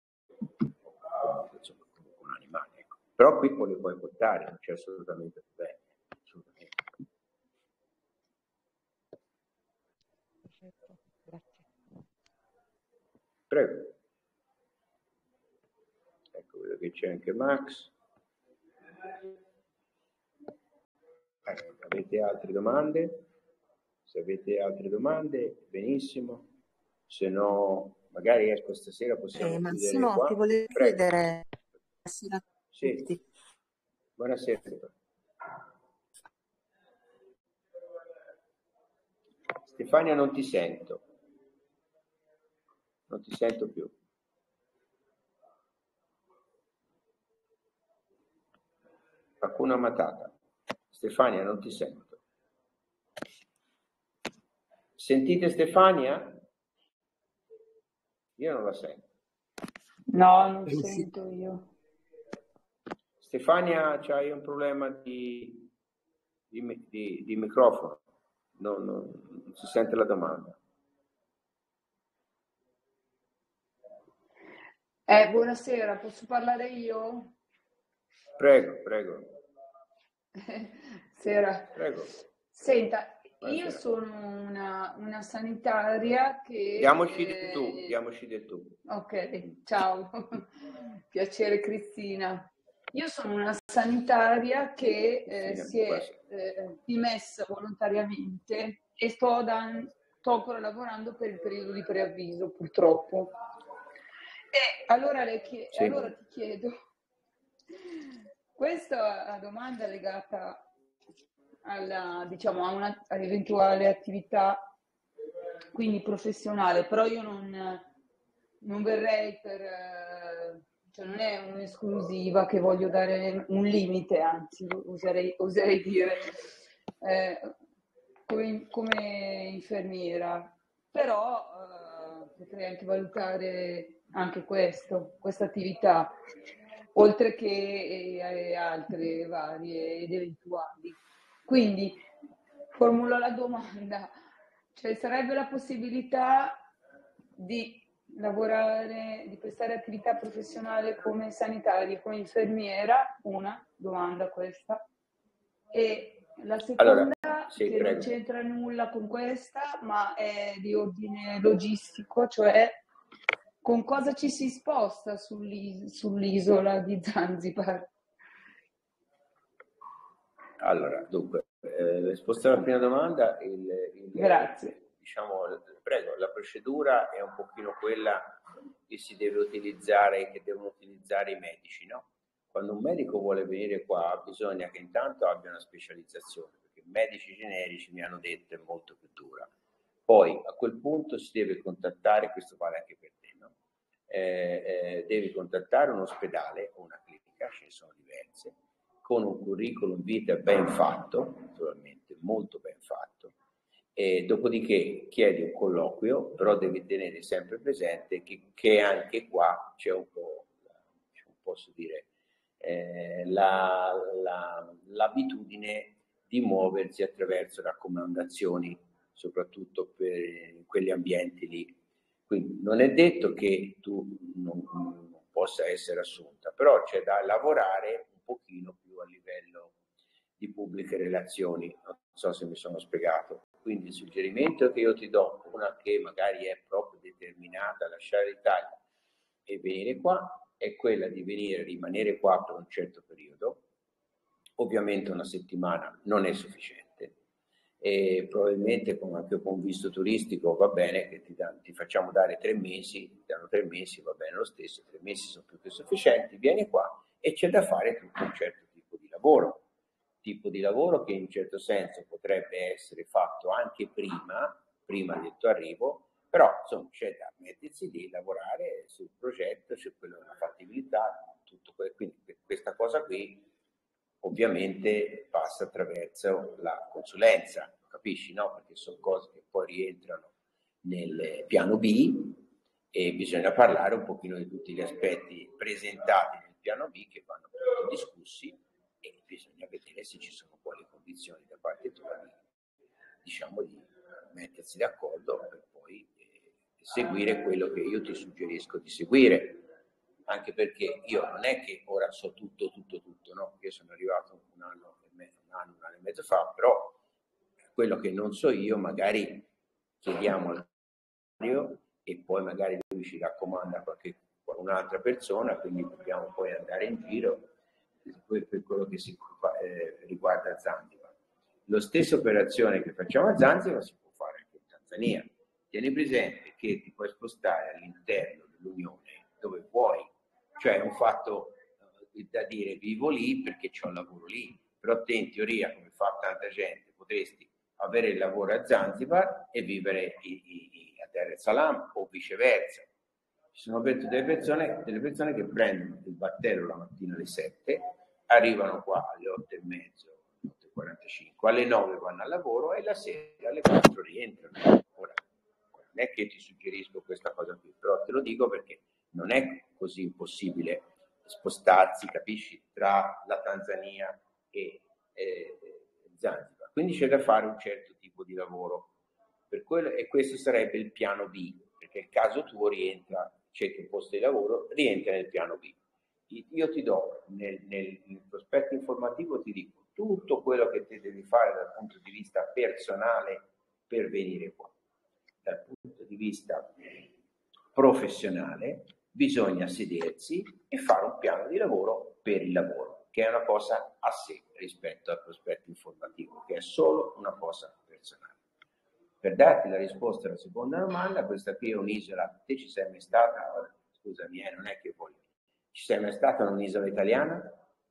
o insomma, con un animale, ecco. Però qui poi li puoi portare, non c'è assolutamente problema, assolutamente. Perfetto, grazie. Prego. Ecco, vedo che c'è anche Max. Eh, avete altre domande? Se avete altre domande, benissimo. Se no, magari ecco, stasera possiamo eh, chiudere Massimo, qua. ti volevo Prego. chiedere buonasera a tutti. Sì. Buonasera. Stefania, non ti sento. Non ti sento più. Hakuna Matata. Stefania, non ti sento. Sentite Stefania? Io non la sento. No, non sento io. Stefania, c'hai un problema di, di, di, di microfono. Non, non, non si sente la domanda. Eh, buonasera, posso parlare io? Prego, prego. Sera. Prego. Senta, Buonasera. io sono una, una sanitaria che... Diamoci eh, del tu, diamoci del tu. Ok, ciao. Piacere Cristina. Io sono una sanitaria che eh, si è eh, dimessa volontariamente e sto, da, sto ancora lavorando per il periodo di preavviso, purtroppo. E allora, le chie- Sì. allora ti chiedo, questa domanda legata alla, diciamo, a una all'eventuale attività quindi professionale, però io non, non verrei per, cioè non è un'esclusiva che voglio dare un limite, anzi oserei, oserei dire eh, come, come infermiera, però eh, potrei anche valutare anche questo, questa attività, oltre che eh, altre varie ed eventuali. Quindi formulo la domanda, cioè sarebbe la possibilità di lavorare, di prestare attività professionale come sanitaria, come infermiera? Una domanda questa. E la seconda, allora, sì, che prego. non c'entra nulla con questa, ma è di ordine logistico, cioè con cosa ci si sposta sull'isola di Zanzibar? Allora, dunque, eh, risposta alla prima domanda, il, il, Grazie. Diciamo, prego, la procedura è un pochino quella che si deve utilizzare, che devono utilizzare i medici, no? Quando un medico vuole venire qua bisogna che intanto abbia una specializzazione, perché medici generici mi hanno detto è molto più dura. Poi a quel punto si deve contattare, questo vale anche per te, no? Eh, eh, devi contattare un ospedale o una clinica, ce ne sono diverse, con un curriculum vitae ben fatto, naturalmente molto ben fatto, e dopodiché chiedi un colloquio, però devi tenere sempre presente che, che anche qua c'è un po', posso dire, eh, la, la, l'abitudine di muoversi attraverso raccomandazioni, soprattutto per quegli ambienti lì. Quindi non è detto che tu non, non possa essere assunta, però c'è da lavorare un pochino più a livello di pubbliche relazioni, non so se mi sono spiegato. Quindi il suggerimento che io ti do, una che magari è proprio determinata a lasciare l'Italia e venire qua, è quella di venire, rimanere qua per un certo periodo. Ovviamente una settimana non è sufficiente e probabilmente con, anche con un visto turistico va bene che ti, dan, ti facciamo dare tre mesi, ti danno tre mesi, va bene lo stesso, tre mesi sono più che sufficienti, vieni qua e c'è da fare tutto un certo tipo di lavoro. tipo di lavoro che in un certo senso potrebbe essere fatto anche prima, prima del tuo arrivo, però insomma c'è da mettersi lì, lavorare sul progetto, su quello della fattibilità, tutto quello. Quindi questa cosa qui ovviamente passa attraverso la consulenza, capisci, no? Perché sono cose che poi rientrano nel piano B e bisogna parlare un pochino di tutti gli aspetti presentati nel piano B che vanno discussi e bisogna vedere se ci sono poi le condizioni da parte tua di, diciamo, di mettersi d'accordo per poi eh, seguire quello che io ti suggerisco di seguire, anche perché io non è che ora so tutto, tutto, tutto, no? Io sono arrivato un anno e mezzo, un anno, un anno e mezzo fa, però quello che non so io magari chiediamo al Mario e poi magari lui ci raccomanda qualche, un'altra persona, quindi dobbiamo poi andare in giro per quello che si eh, riguarda Zanzibar. Lo stessa operazione che facciamo a Zanzibar si può fare anche in Tanzania. Tieni presente che ti puoi spostare all'interno dell'Unione dove vuoi, cioè è un fatto eh, da dire vivo lì perché c'ho un lavoro lì, però te in teoria, come fa tanta gente, potresti avere il lavoro a Zanzibar e vivere i, i, i, a Dar es Salaam o viceversa. Ci sono delle persone, delle persone che prendono il battello la mattina alle sette, arrivano qua alle otto e mezzo, otto e quarantacinque, alle nove vanno al lavoro e la sera alle quattro rientrano. Ora, non è che ti suggerisco questa cosa qui, però te lo dico perché non è così impossibile spostarsi, capisci, tra la Tanzania e eh, Zanzibar. Quindi c'è da fare un certo tipo di lavoro per quello, e questo sarebbe il piano B, perché il caso tuo rientra, c'è che posto di lavoro, rientra nel piano B. Io ti do nel, nel, nel prospetto informativo, ti dico tutto quello che te devi fare dal punto di vista personale per venire qua. Dal punto di vista professionale bisogna sedersi e fare un piano di lavoro per il lavoro, che è una cosa a sé rispetto al prospetto informativo, che è solo una cosa personale. Per darti la risposta alla seconda domanda, questa qui è un'isola, te ci sei mai stata? Scusami, eh, non è che voglio. Ci sei mai stata in un'isola italiana?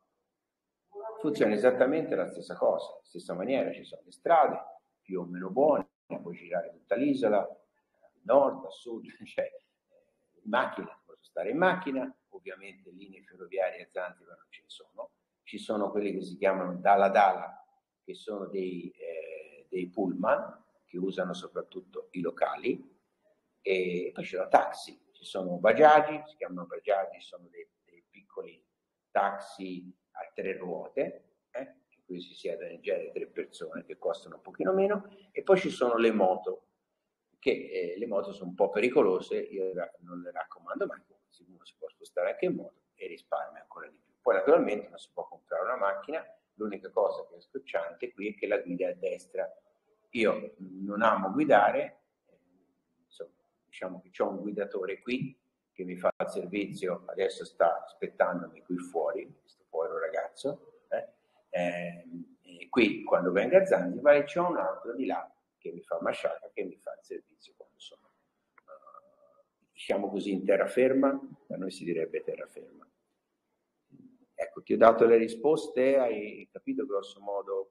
Funziona esattamente la stessa cosa, stessa maniera, ci sono le strade più o meno buone, puoi girare tutta l'isola, a nord, a sud, cioè in macchina, posso stare in macchina, ovviamente linee ferroviarie a Zanzibar non ce ne sono, ci sono quelli che si chiamano Dala Dala, che sono dei, eh, dei pullman, che usano soprattutto i locali, e poi c'è la taxi, ci ci sono Bajaj, si chiamano Bajaj, sono dei, dei piccoli taxi a tre ruote, eh, in cui si siedono in genere tre persone, che costano un pochino meno, e poi ci sono le moto, che eh, le moto sono un po' pericolose, io non le raccomando mai, uno si può spostare anche in moto e risparmia ancora di più. Poi naturalmente non si può comprare una macchina, l'unica cosa che è scocciante qui è che la guida è a destra. Io non amo guidare, eh, insomma, diciamo che c'ho un guidatore qui che mi fa il servizio, adesso sta aspettandomi qui fuori, questo povero ragazzo, eh, eh, e qui quando vengo a Zanzibar c'è un altro di là che mi fa masciata, che mi fa il servizio quando sono, uh, diciamo così, in terraferma, da noi si direbbe terraferma. Ecco, ti ho dato le risposte, hai capito grosso modo?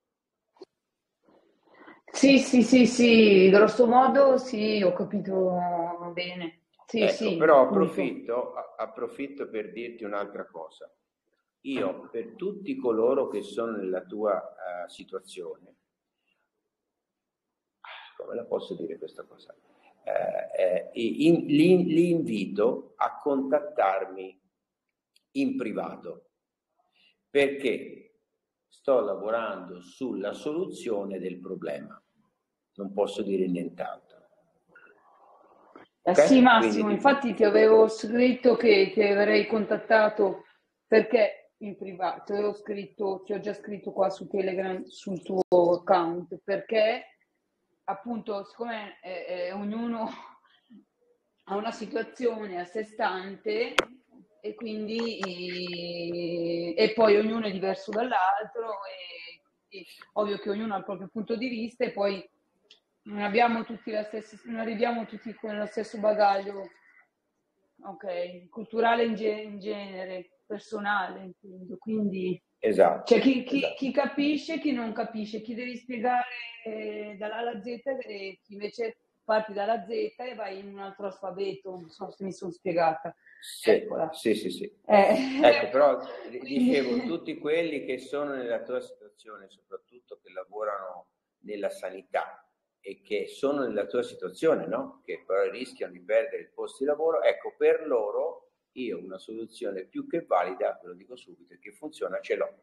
Sì, sì, sì, sì, grosso modo sì, ho capito bene. Sì, ecco, sì, però appunto. approfitto, approfitto per dirti un'altra cosa. Io, per tutti coloro che sono nella tua uh, situazione, come la posso dire questa cosa? Eh, eh, in, li, li invito a contattarmi in privato, perché sto lavorando sulla soluzione del problema, non posso dire nient'altro. Eh Okay? sì, Massimo, Quindi, infatti ti avevo scritto che ti avrei contattato perché in privato, ti ho scritto, ti ho già scritto qua su Telegram sul tuo account, perché appunto siccome eh, eh, ognuno ha una situazione a sé stante e quindi e, e poi ognuno è diverso dall'altro e, e ovvio che ognuno ha il proprio punto di vista e poi non abbiamo tutti la stessa, non arriviamo tutti con lo stesso bagaglio, ok, culturale in, ge- in genere, personale, intendo. Quindi esatto, c'è chi, chi, esatto. chi capisce, chi non capisce, chi devi spiegare eh, dall'A alla Z e chi invece parti dalla Z e vai in un altro alfabeto, non so se mi sono spiegata. Sì, Eccola. sì, sì, sì. Eh, Ecco, però quindi... dicevo, tutti quelli che sono nella tua situazione, soprattutto che lavorano nella sanità e che sono nella tua situazione, no? Che però rischiano di perdere il posto di lavoro, ecco, per loro io una soluzione più che valida, ve lo dico subito, e che funziona, ce l'ho.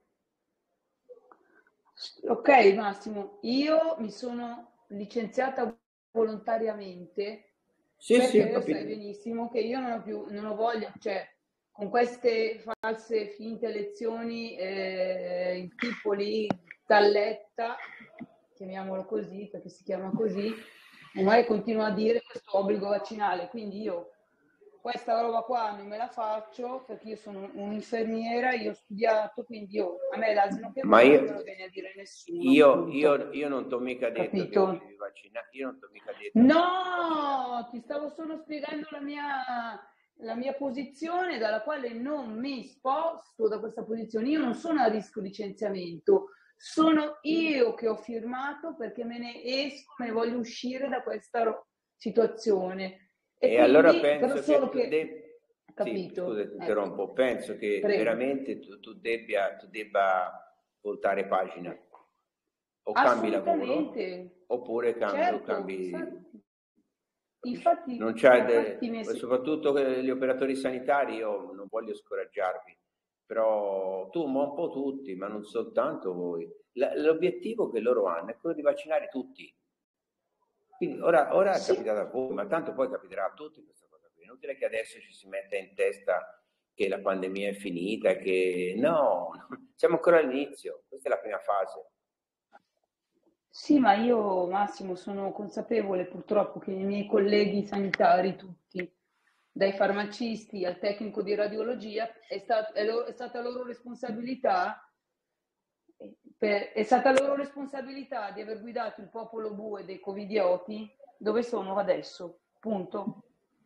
Ok, Massimo, io mi sono licenziata volontariamente Sì, perché sì, ho lo sai capito. benissimo che io non ho più, non ho voglia, cioè con queste false finte lezioni, eh, il tipo lì, Talletta, chiamiamolo così perché si chiama così, ormai continua a dire questo obbligo vaccinale, quindi io questa roba qua non me la faccio perché io sono un'infermiera, io ho studiato, quindi io, a me l'asino che Ma vuole io, non me lo viene a dire nessuno. io, io, io non ti ho mica detto Capito? che devi vaccinare, io non ti ho mica detto No, che devi vaccinare. ti stavo solo spiegando la mia, la mia posizione dalla quale non mi sposto da questa posizione. Io non sono a rischio licenziamento, sono io che ho firmato perché me ne esco, me ne voglio uscire da questa ro- situazione. E, E quindi, allora però penso solo che tu che... devi, sì, Capito? scusa, ti Ecco. interrompo, penso che Prego. veramente tu, tu, debbia, tu debba voltare pagina, o cambi lavoro, oppure cambi, Certo, o cambi... infatti, infatti, non c'è infatti de... mi è- soprattutto gli operatori sanitari, io non voglio scoraggiarvi, però tu, ma un po' tutti, ma non soltanto voi. L- l'obiettivo che loro hanno è quello di vaccinare tutti. Quindi ora, ora è Sì. capitato a voi, ma tanto poi capiterà a tutti questa cosa qui. Inutile che adesso ci si metta in testa che la pandemia è finita, che no, siamo ancora all'inizio, questa è la prima fase. Sì, ma io, Massimo, sono consapevole purtroppo che i miei colleghi sanitari, tutti, dai farmacisti al tecnico di radiologia, è, stat- è, lo- è stata loro responsabilità, per- è stata loro responsabilità di aver guidato il popolo bue dei covidioti dove sono adesso, punto.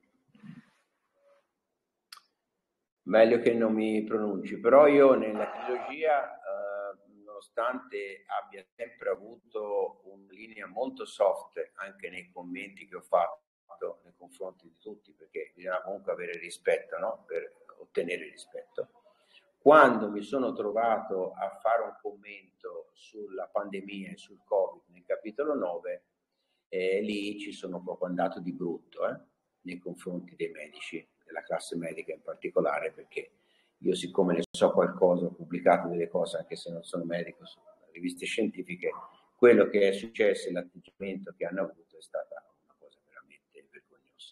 Meglio che non mi pronunci, però io nella trilogia, eh, nonostante abbia sempre avuto una linea molto soft anche nei commenti che ho fatto nei confronti di tutti, perché bisogna comunque avere rispetto, no? Per ottenere rispetto. Quando mi sono trovato a fare un commento sulla pandemia e sul Covid nel capitolo nove, eh, lì ci sono proprio andato di brutto, eh? nei confronti dei medici, della classe medica in particolare, perché io, siccome ne so qualcosa, ho pubblicato delle cose anche se non sono medico su riviste scientifiche, quello che è successo e l'atteggiamento che hanno avuto è stata una cosa veramente vergognosa.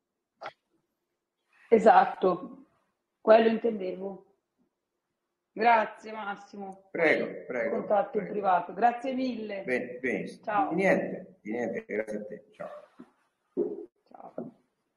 Esatto, quello intendevo. Grazie Massimo. Prego, prego. Contatto prego. in privato. Grazie mille. Bene, benissimo. Ciao. Di niente, di niente, grazie a te. Ciao. Ciao.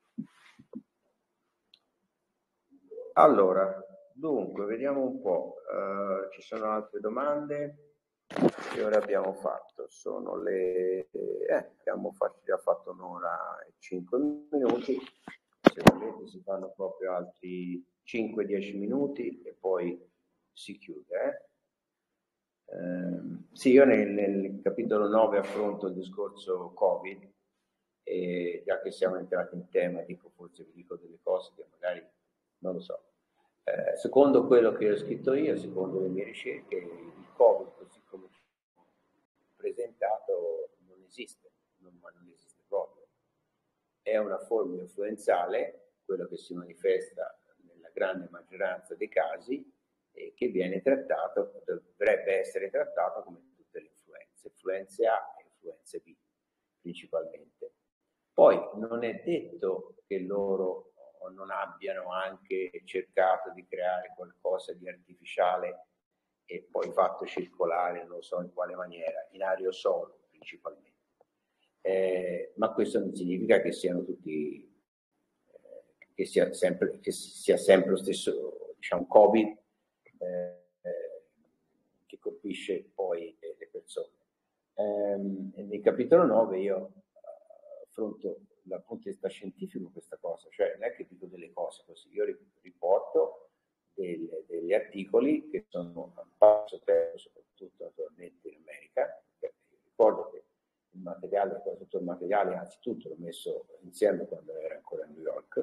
Allora, dunque, vediamo un po'. Uh, ci sono altre domande? Che ora abbiamo fatto? Sono le... Eh, abbiamo fatto, già fatto un'ora e cinque minuti. Se volete si fanno proprio altri cinque dieci minuti e poi si chiude. Eh? Eh, sì, io nel, nel capitolo nove affronto il discorso Covid e già che siamo entrati in tema, dico, forse vi dico delle cose che magari non lo so. Eh, secondo quello che ho scritto io, secondo le mie ricerche, il Covid, così come presentato, non esiste, non, ma non esiste proprio. È una forma influenzale, quello che si manifesta nella grande maggioranza dei casi e che viene trattato, dovrebbe essere trattato come tutte le influenze, influenze A e influenze B principalmente. Poi non è detto che loro non abbiano anche cercato di creare qualcosa di artificiale e poi fatto circolare, non so in quale maniera, in aerosolo principalmente. Eh, ma questo non significa che siano tutti, eh, che, sia sempre, che sia sempre lo stesso, diciamo, Covid eh, eh, che colpisce poi le, le persone. Eh, nel capitolo nove io affronto dal punto di vista scientifico questa cosa, cioè non è che dico delle cose così, io riporto delle, degli articoli che sono a basso tempo, soprattutto naturalmente in America, perché ricordo che il materiale, tutto il materiale, anzi tutto l'ho messo insieme quando era ancora a New York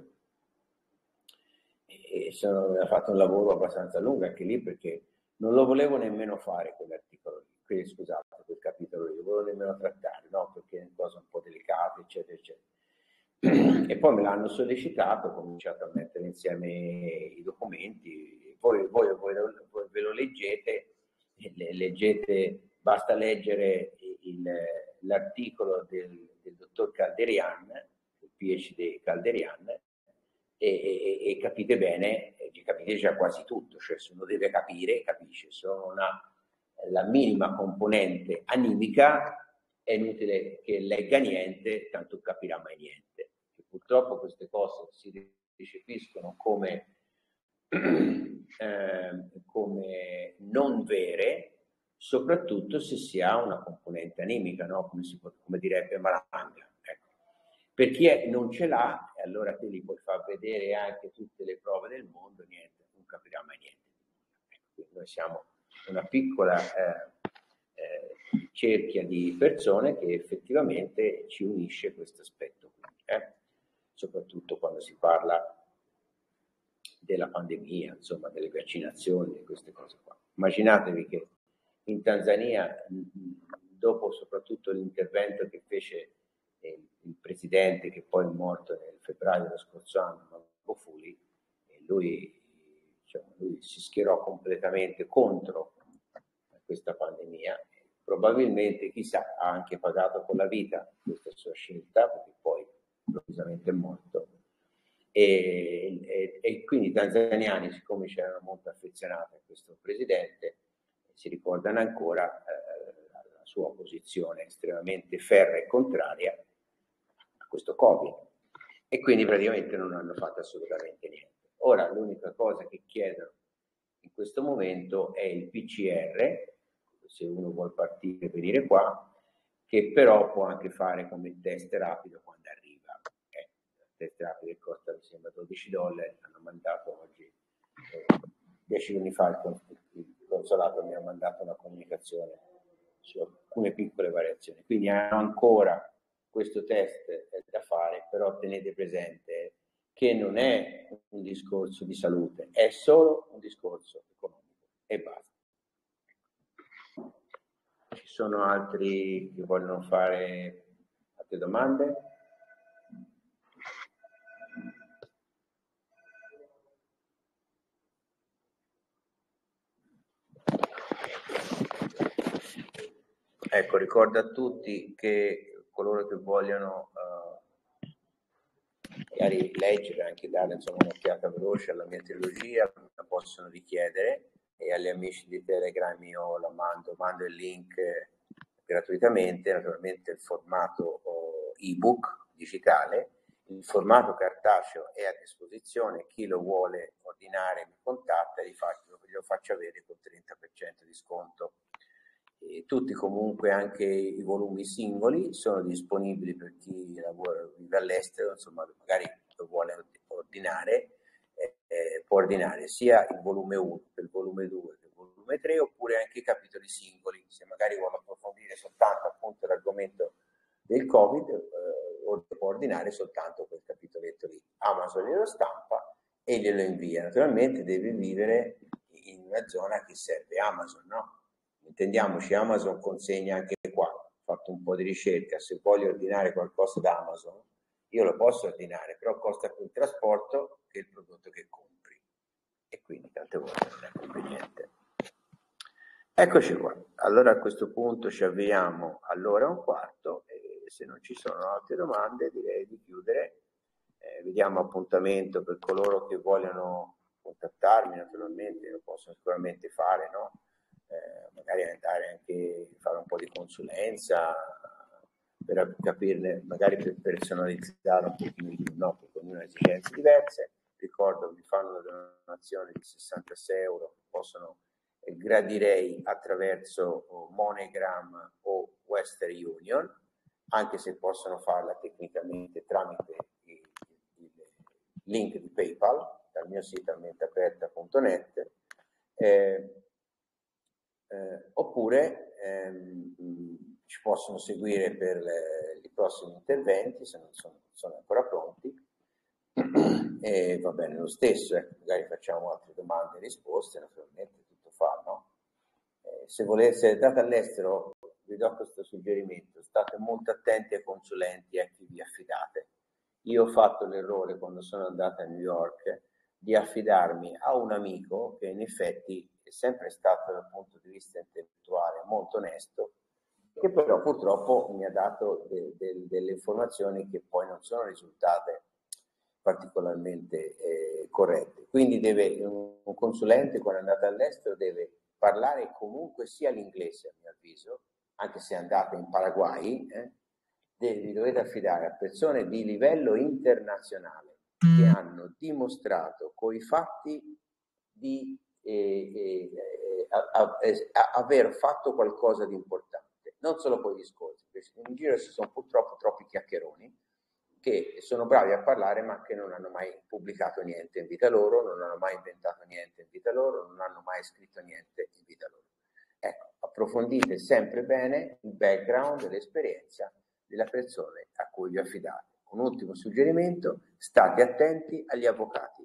e sono, ho fatto un lavoro abbastanza lungo anche lì perché non lo volevo nemmeno fare quell'articolo lì, quindi, scusate, quel capitolo lì, non lo volevo nemmeno trattare, no? Perché è una cosa un po' delicata, eccetera, eccetera. E poi me l'hanno sollecitato, ho cominciato a mettere insieme i documenti, voi, voi, voi, voi ve lo leggete, leggete, basta leggere il, l'articolo del, del dottor Calderian, il P H D Calderian, e, e, e capite bene, capite già quasi tutto, cioè se uno deve capire, capisce, se uno non ha la minima componente animica è inutile che legga niente, tanto capirà mai niente. E purtroppo queste cose si recepiscono come, eh, come non vere, soprattutto se si ha una componente animica, no? Come, si può, come direbbe Malanga. Ecco. Per chi è, non ce l'ha, e allora te li puoi far vedere anche tutte le prove del mondo, niente, non capirà mai niente. Ecco, noi siamo una piccola eh, eh, cerchia di persone che effettivamente ci unisce questo aspetto qui, eh? Soprattutto quando si parla della pandemia, insomma delle vaccinazioni e queste cose qua. Immaginatevi che in Tanzania, dopo soprattutto l'intervento che fece il, il presidente che poi è morto nel febbraio dello scorso anno, Magufuli, e lui, diciamo, lui si schierò completamente contro questa pandemia, probabilmente chissà ha anche pagato con la vita questa sua scelta perché poi improvvisamente è morto e, e, e quindi i tanzaniani, siccome c'erano molto affezionati a questo presidente, si ricordano ancora eh, la sua posizione estremamente ferrea e contraria a questo Covid e quindi praticamente non hanno fatto assolutamente niente. Ora l'unica cosa che chiedono in questo momento è il P C R, se uno vuole partire e venire qua, che però può anche fare come test rapido quando arriva. Eh, il test rapido che costa, mi sembra, dodici dollari, hanno mandato oggi, eh, dieci giorni fa il, il consolato mi ha mandato una comunicazione su alcune piccole variazioni, quindi hanno ancora questo test da fare, però tenete presente che non è un discorso di salute, è solo un discorso economico e basta. Ci sono altri che vogliono fare altre domande? Ecco, ricordo a tutti che coloro che vogliono uh, magari leggere, anche dare insomma un'occhiata veloce alla mia trilogia, la possono richiedere, e agli amici di Telegram io la mando, mando il link eh, gratuitamente. Naturalmente il formato oh, ebook digitale, il formato cartaceo è a disposizione, chi lo vuole ordinare mi contatta e gli faccio, glielo faccio avere con trenta per cento di sconto. E tutti comunque, anche i volumi singoli, sono disponibili per chi lavora, vive all'estero, insomma magari lo vuole ordinare, eh, eh, può ordinare sia il volume uno che il volume due che il volume tre, oppure anche i capitoli singoli, se magari vuole approfondire soltanto appunto l'argomento del Covid, eh, può ordinare soltanto quel capitoletto lì. Amazon glielo stampa e glielo invia. Naturalmente deve vivere in una zona che serve Amazon, no? Intendiamoci, Amazon consegna anche qua. Ho fatto un po' di ricerca, se voglio ordinare qualcosa da Amazon, io lo posso ordinare, però costa più il trasporto che il prodotto che compri. E quindi tante volte non è conveniente. Eccoci qua. Allora a questo punto ci avviamo all'ora e un quarto e se non ci sono altre domande direi di chiudere. Eh, vediamo appuntamento per coloro che vogliono contattarmi, naturalmente lo possono sicuramente fare, no? Eh, magari andare anche a fare un po' di consulenza per capirne, magari per personalizzare un pochino di più, no? Perché ognuno ha esigenze diverse. Ricordo, mi fanno una donazione di sessantasei euro, possono eh, gradirei attraverso oh, MoneyGram o Western Union, anche se possono farla tecnicamente tramite il, il, il link di PayPal dal mio sito mentaperta punto net. Eh, Eh, oppure ehm, ci possono seguire per le, i prossimi interventi se non sono, sono ancora pronti e va bene lo stesso, eh. Magari facciamo altre domande e risposte, naturalmente tutto fa, no? Eh, se volete andare all'estero vi do questo suggerimento: state molto attenti ai consulenti e a chi vi affidate. Io ho fatto l'errore quando sono andata a New York di affidarmi a un amico che in effetti è sempre stato dal punto di vista intellettuale molto onesto, che però purtroppo mi ha dato de, de, delle informazioni che poi non sono risultate particolarmente eh, corrette. Quindi deve, un, un consulente quando è andato all'estero deve parlare comunque sia l'inglese, a mio avviso, anche se andate in Paraguay, eh, vi dovete affidare a persone di livello internazionale che hanno dimostrato coi fatti di eh, eh, a, a, a, aver fatto qualcosa di importante, non solo con gli discorsi, perché in giro ci sono purtroppo troppi chiacchieroni che sono bravi a parlare ma che non hanno mai pubblicato niente in vita loro, non hanno mai inventato niente in vita loro, non hanno mai scritto niente in vita loro. Ecco, approfondite sempre bene il background e l'esperienza della persona a cui vi affidate. Un ultimo suggerimento: state attenti agli avvocati.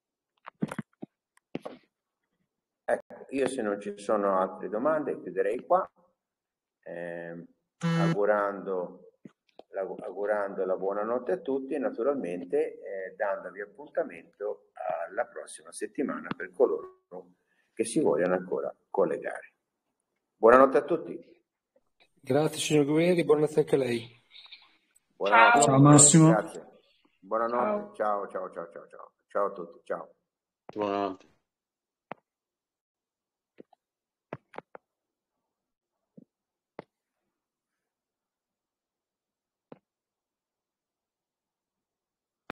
Ecco, io se non ci sono altre domande chiuderei qua, eh, augurando, la, augurando la buonanotte a tutti e naturalmente eh, dandovi appuntamento alla prossima settimana per coloro che si vogliono ancora collegare. Buonanotte a tutti. Grazie signor Guerrieri, buonanotte anche a lei. Buonanotte. Ciao Massimo. Grazie. Buonanotte. Ciao, ciao, ciao, ciao, ciao. Ciao a tutti. Ciao. Buonanotte.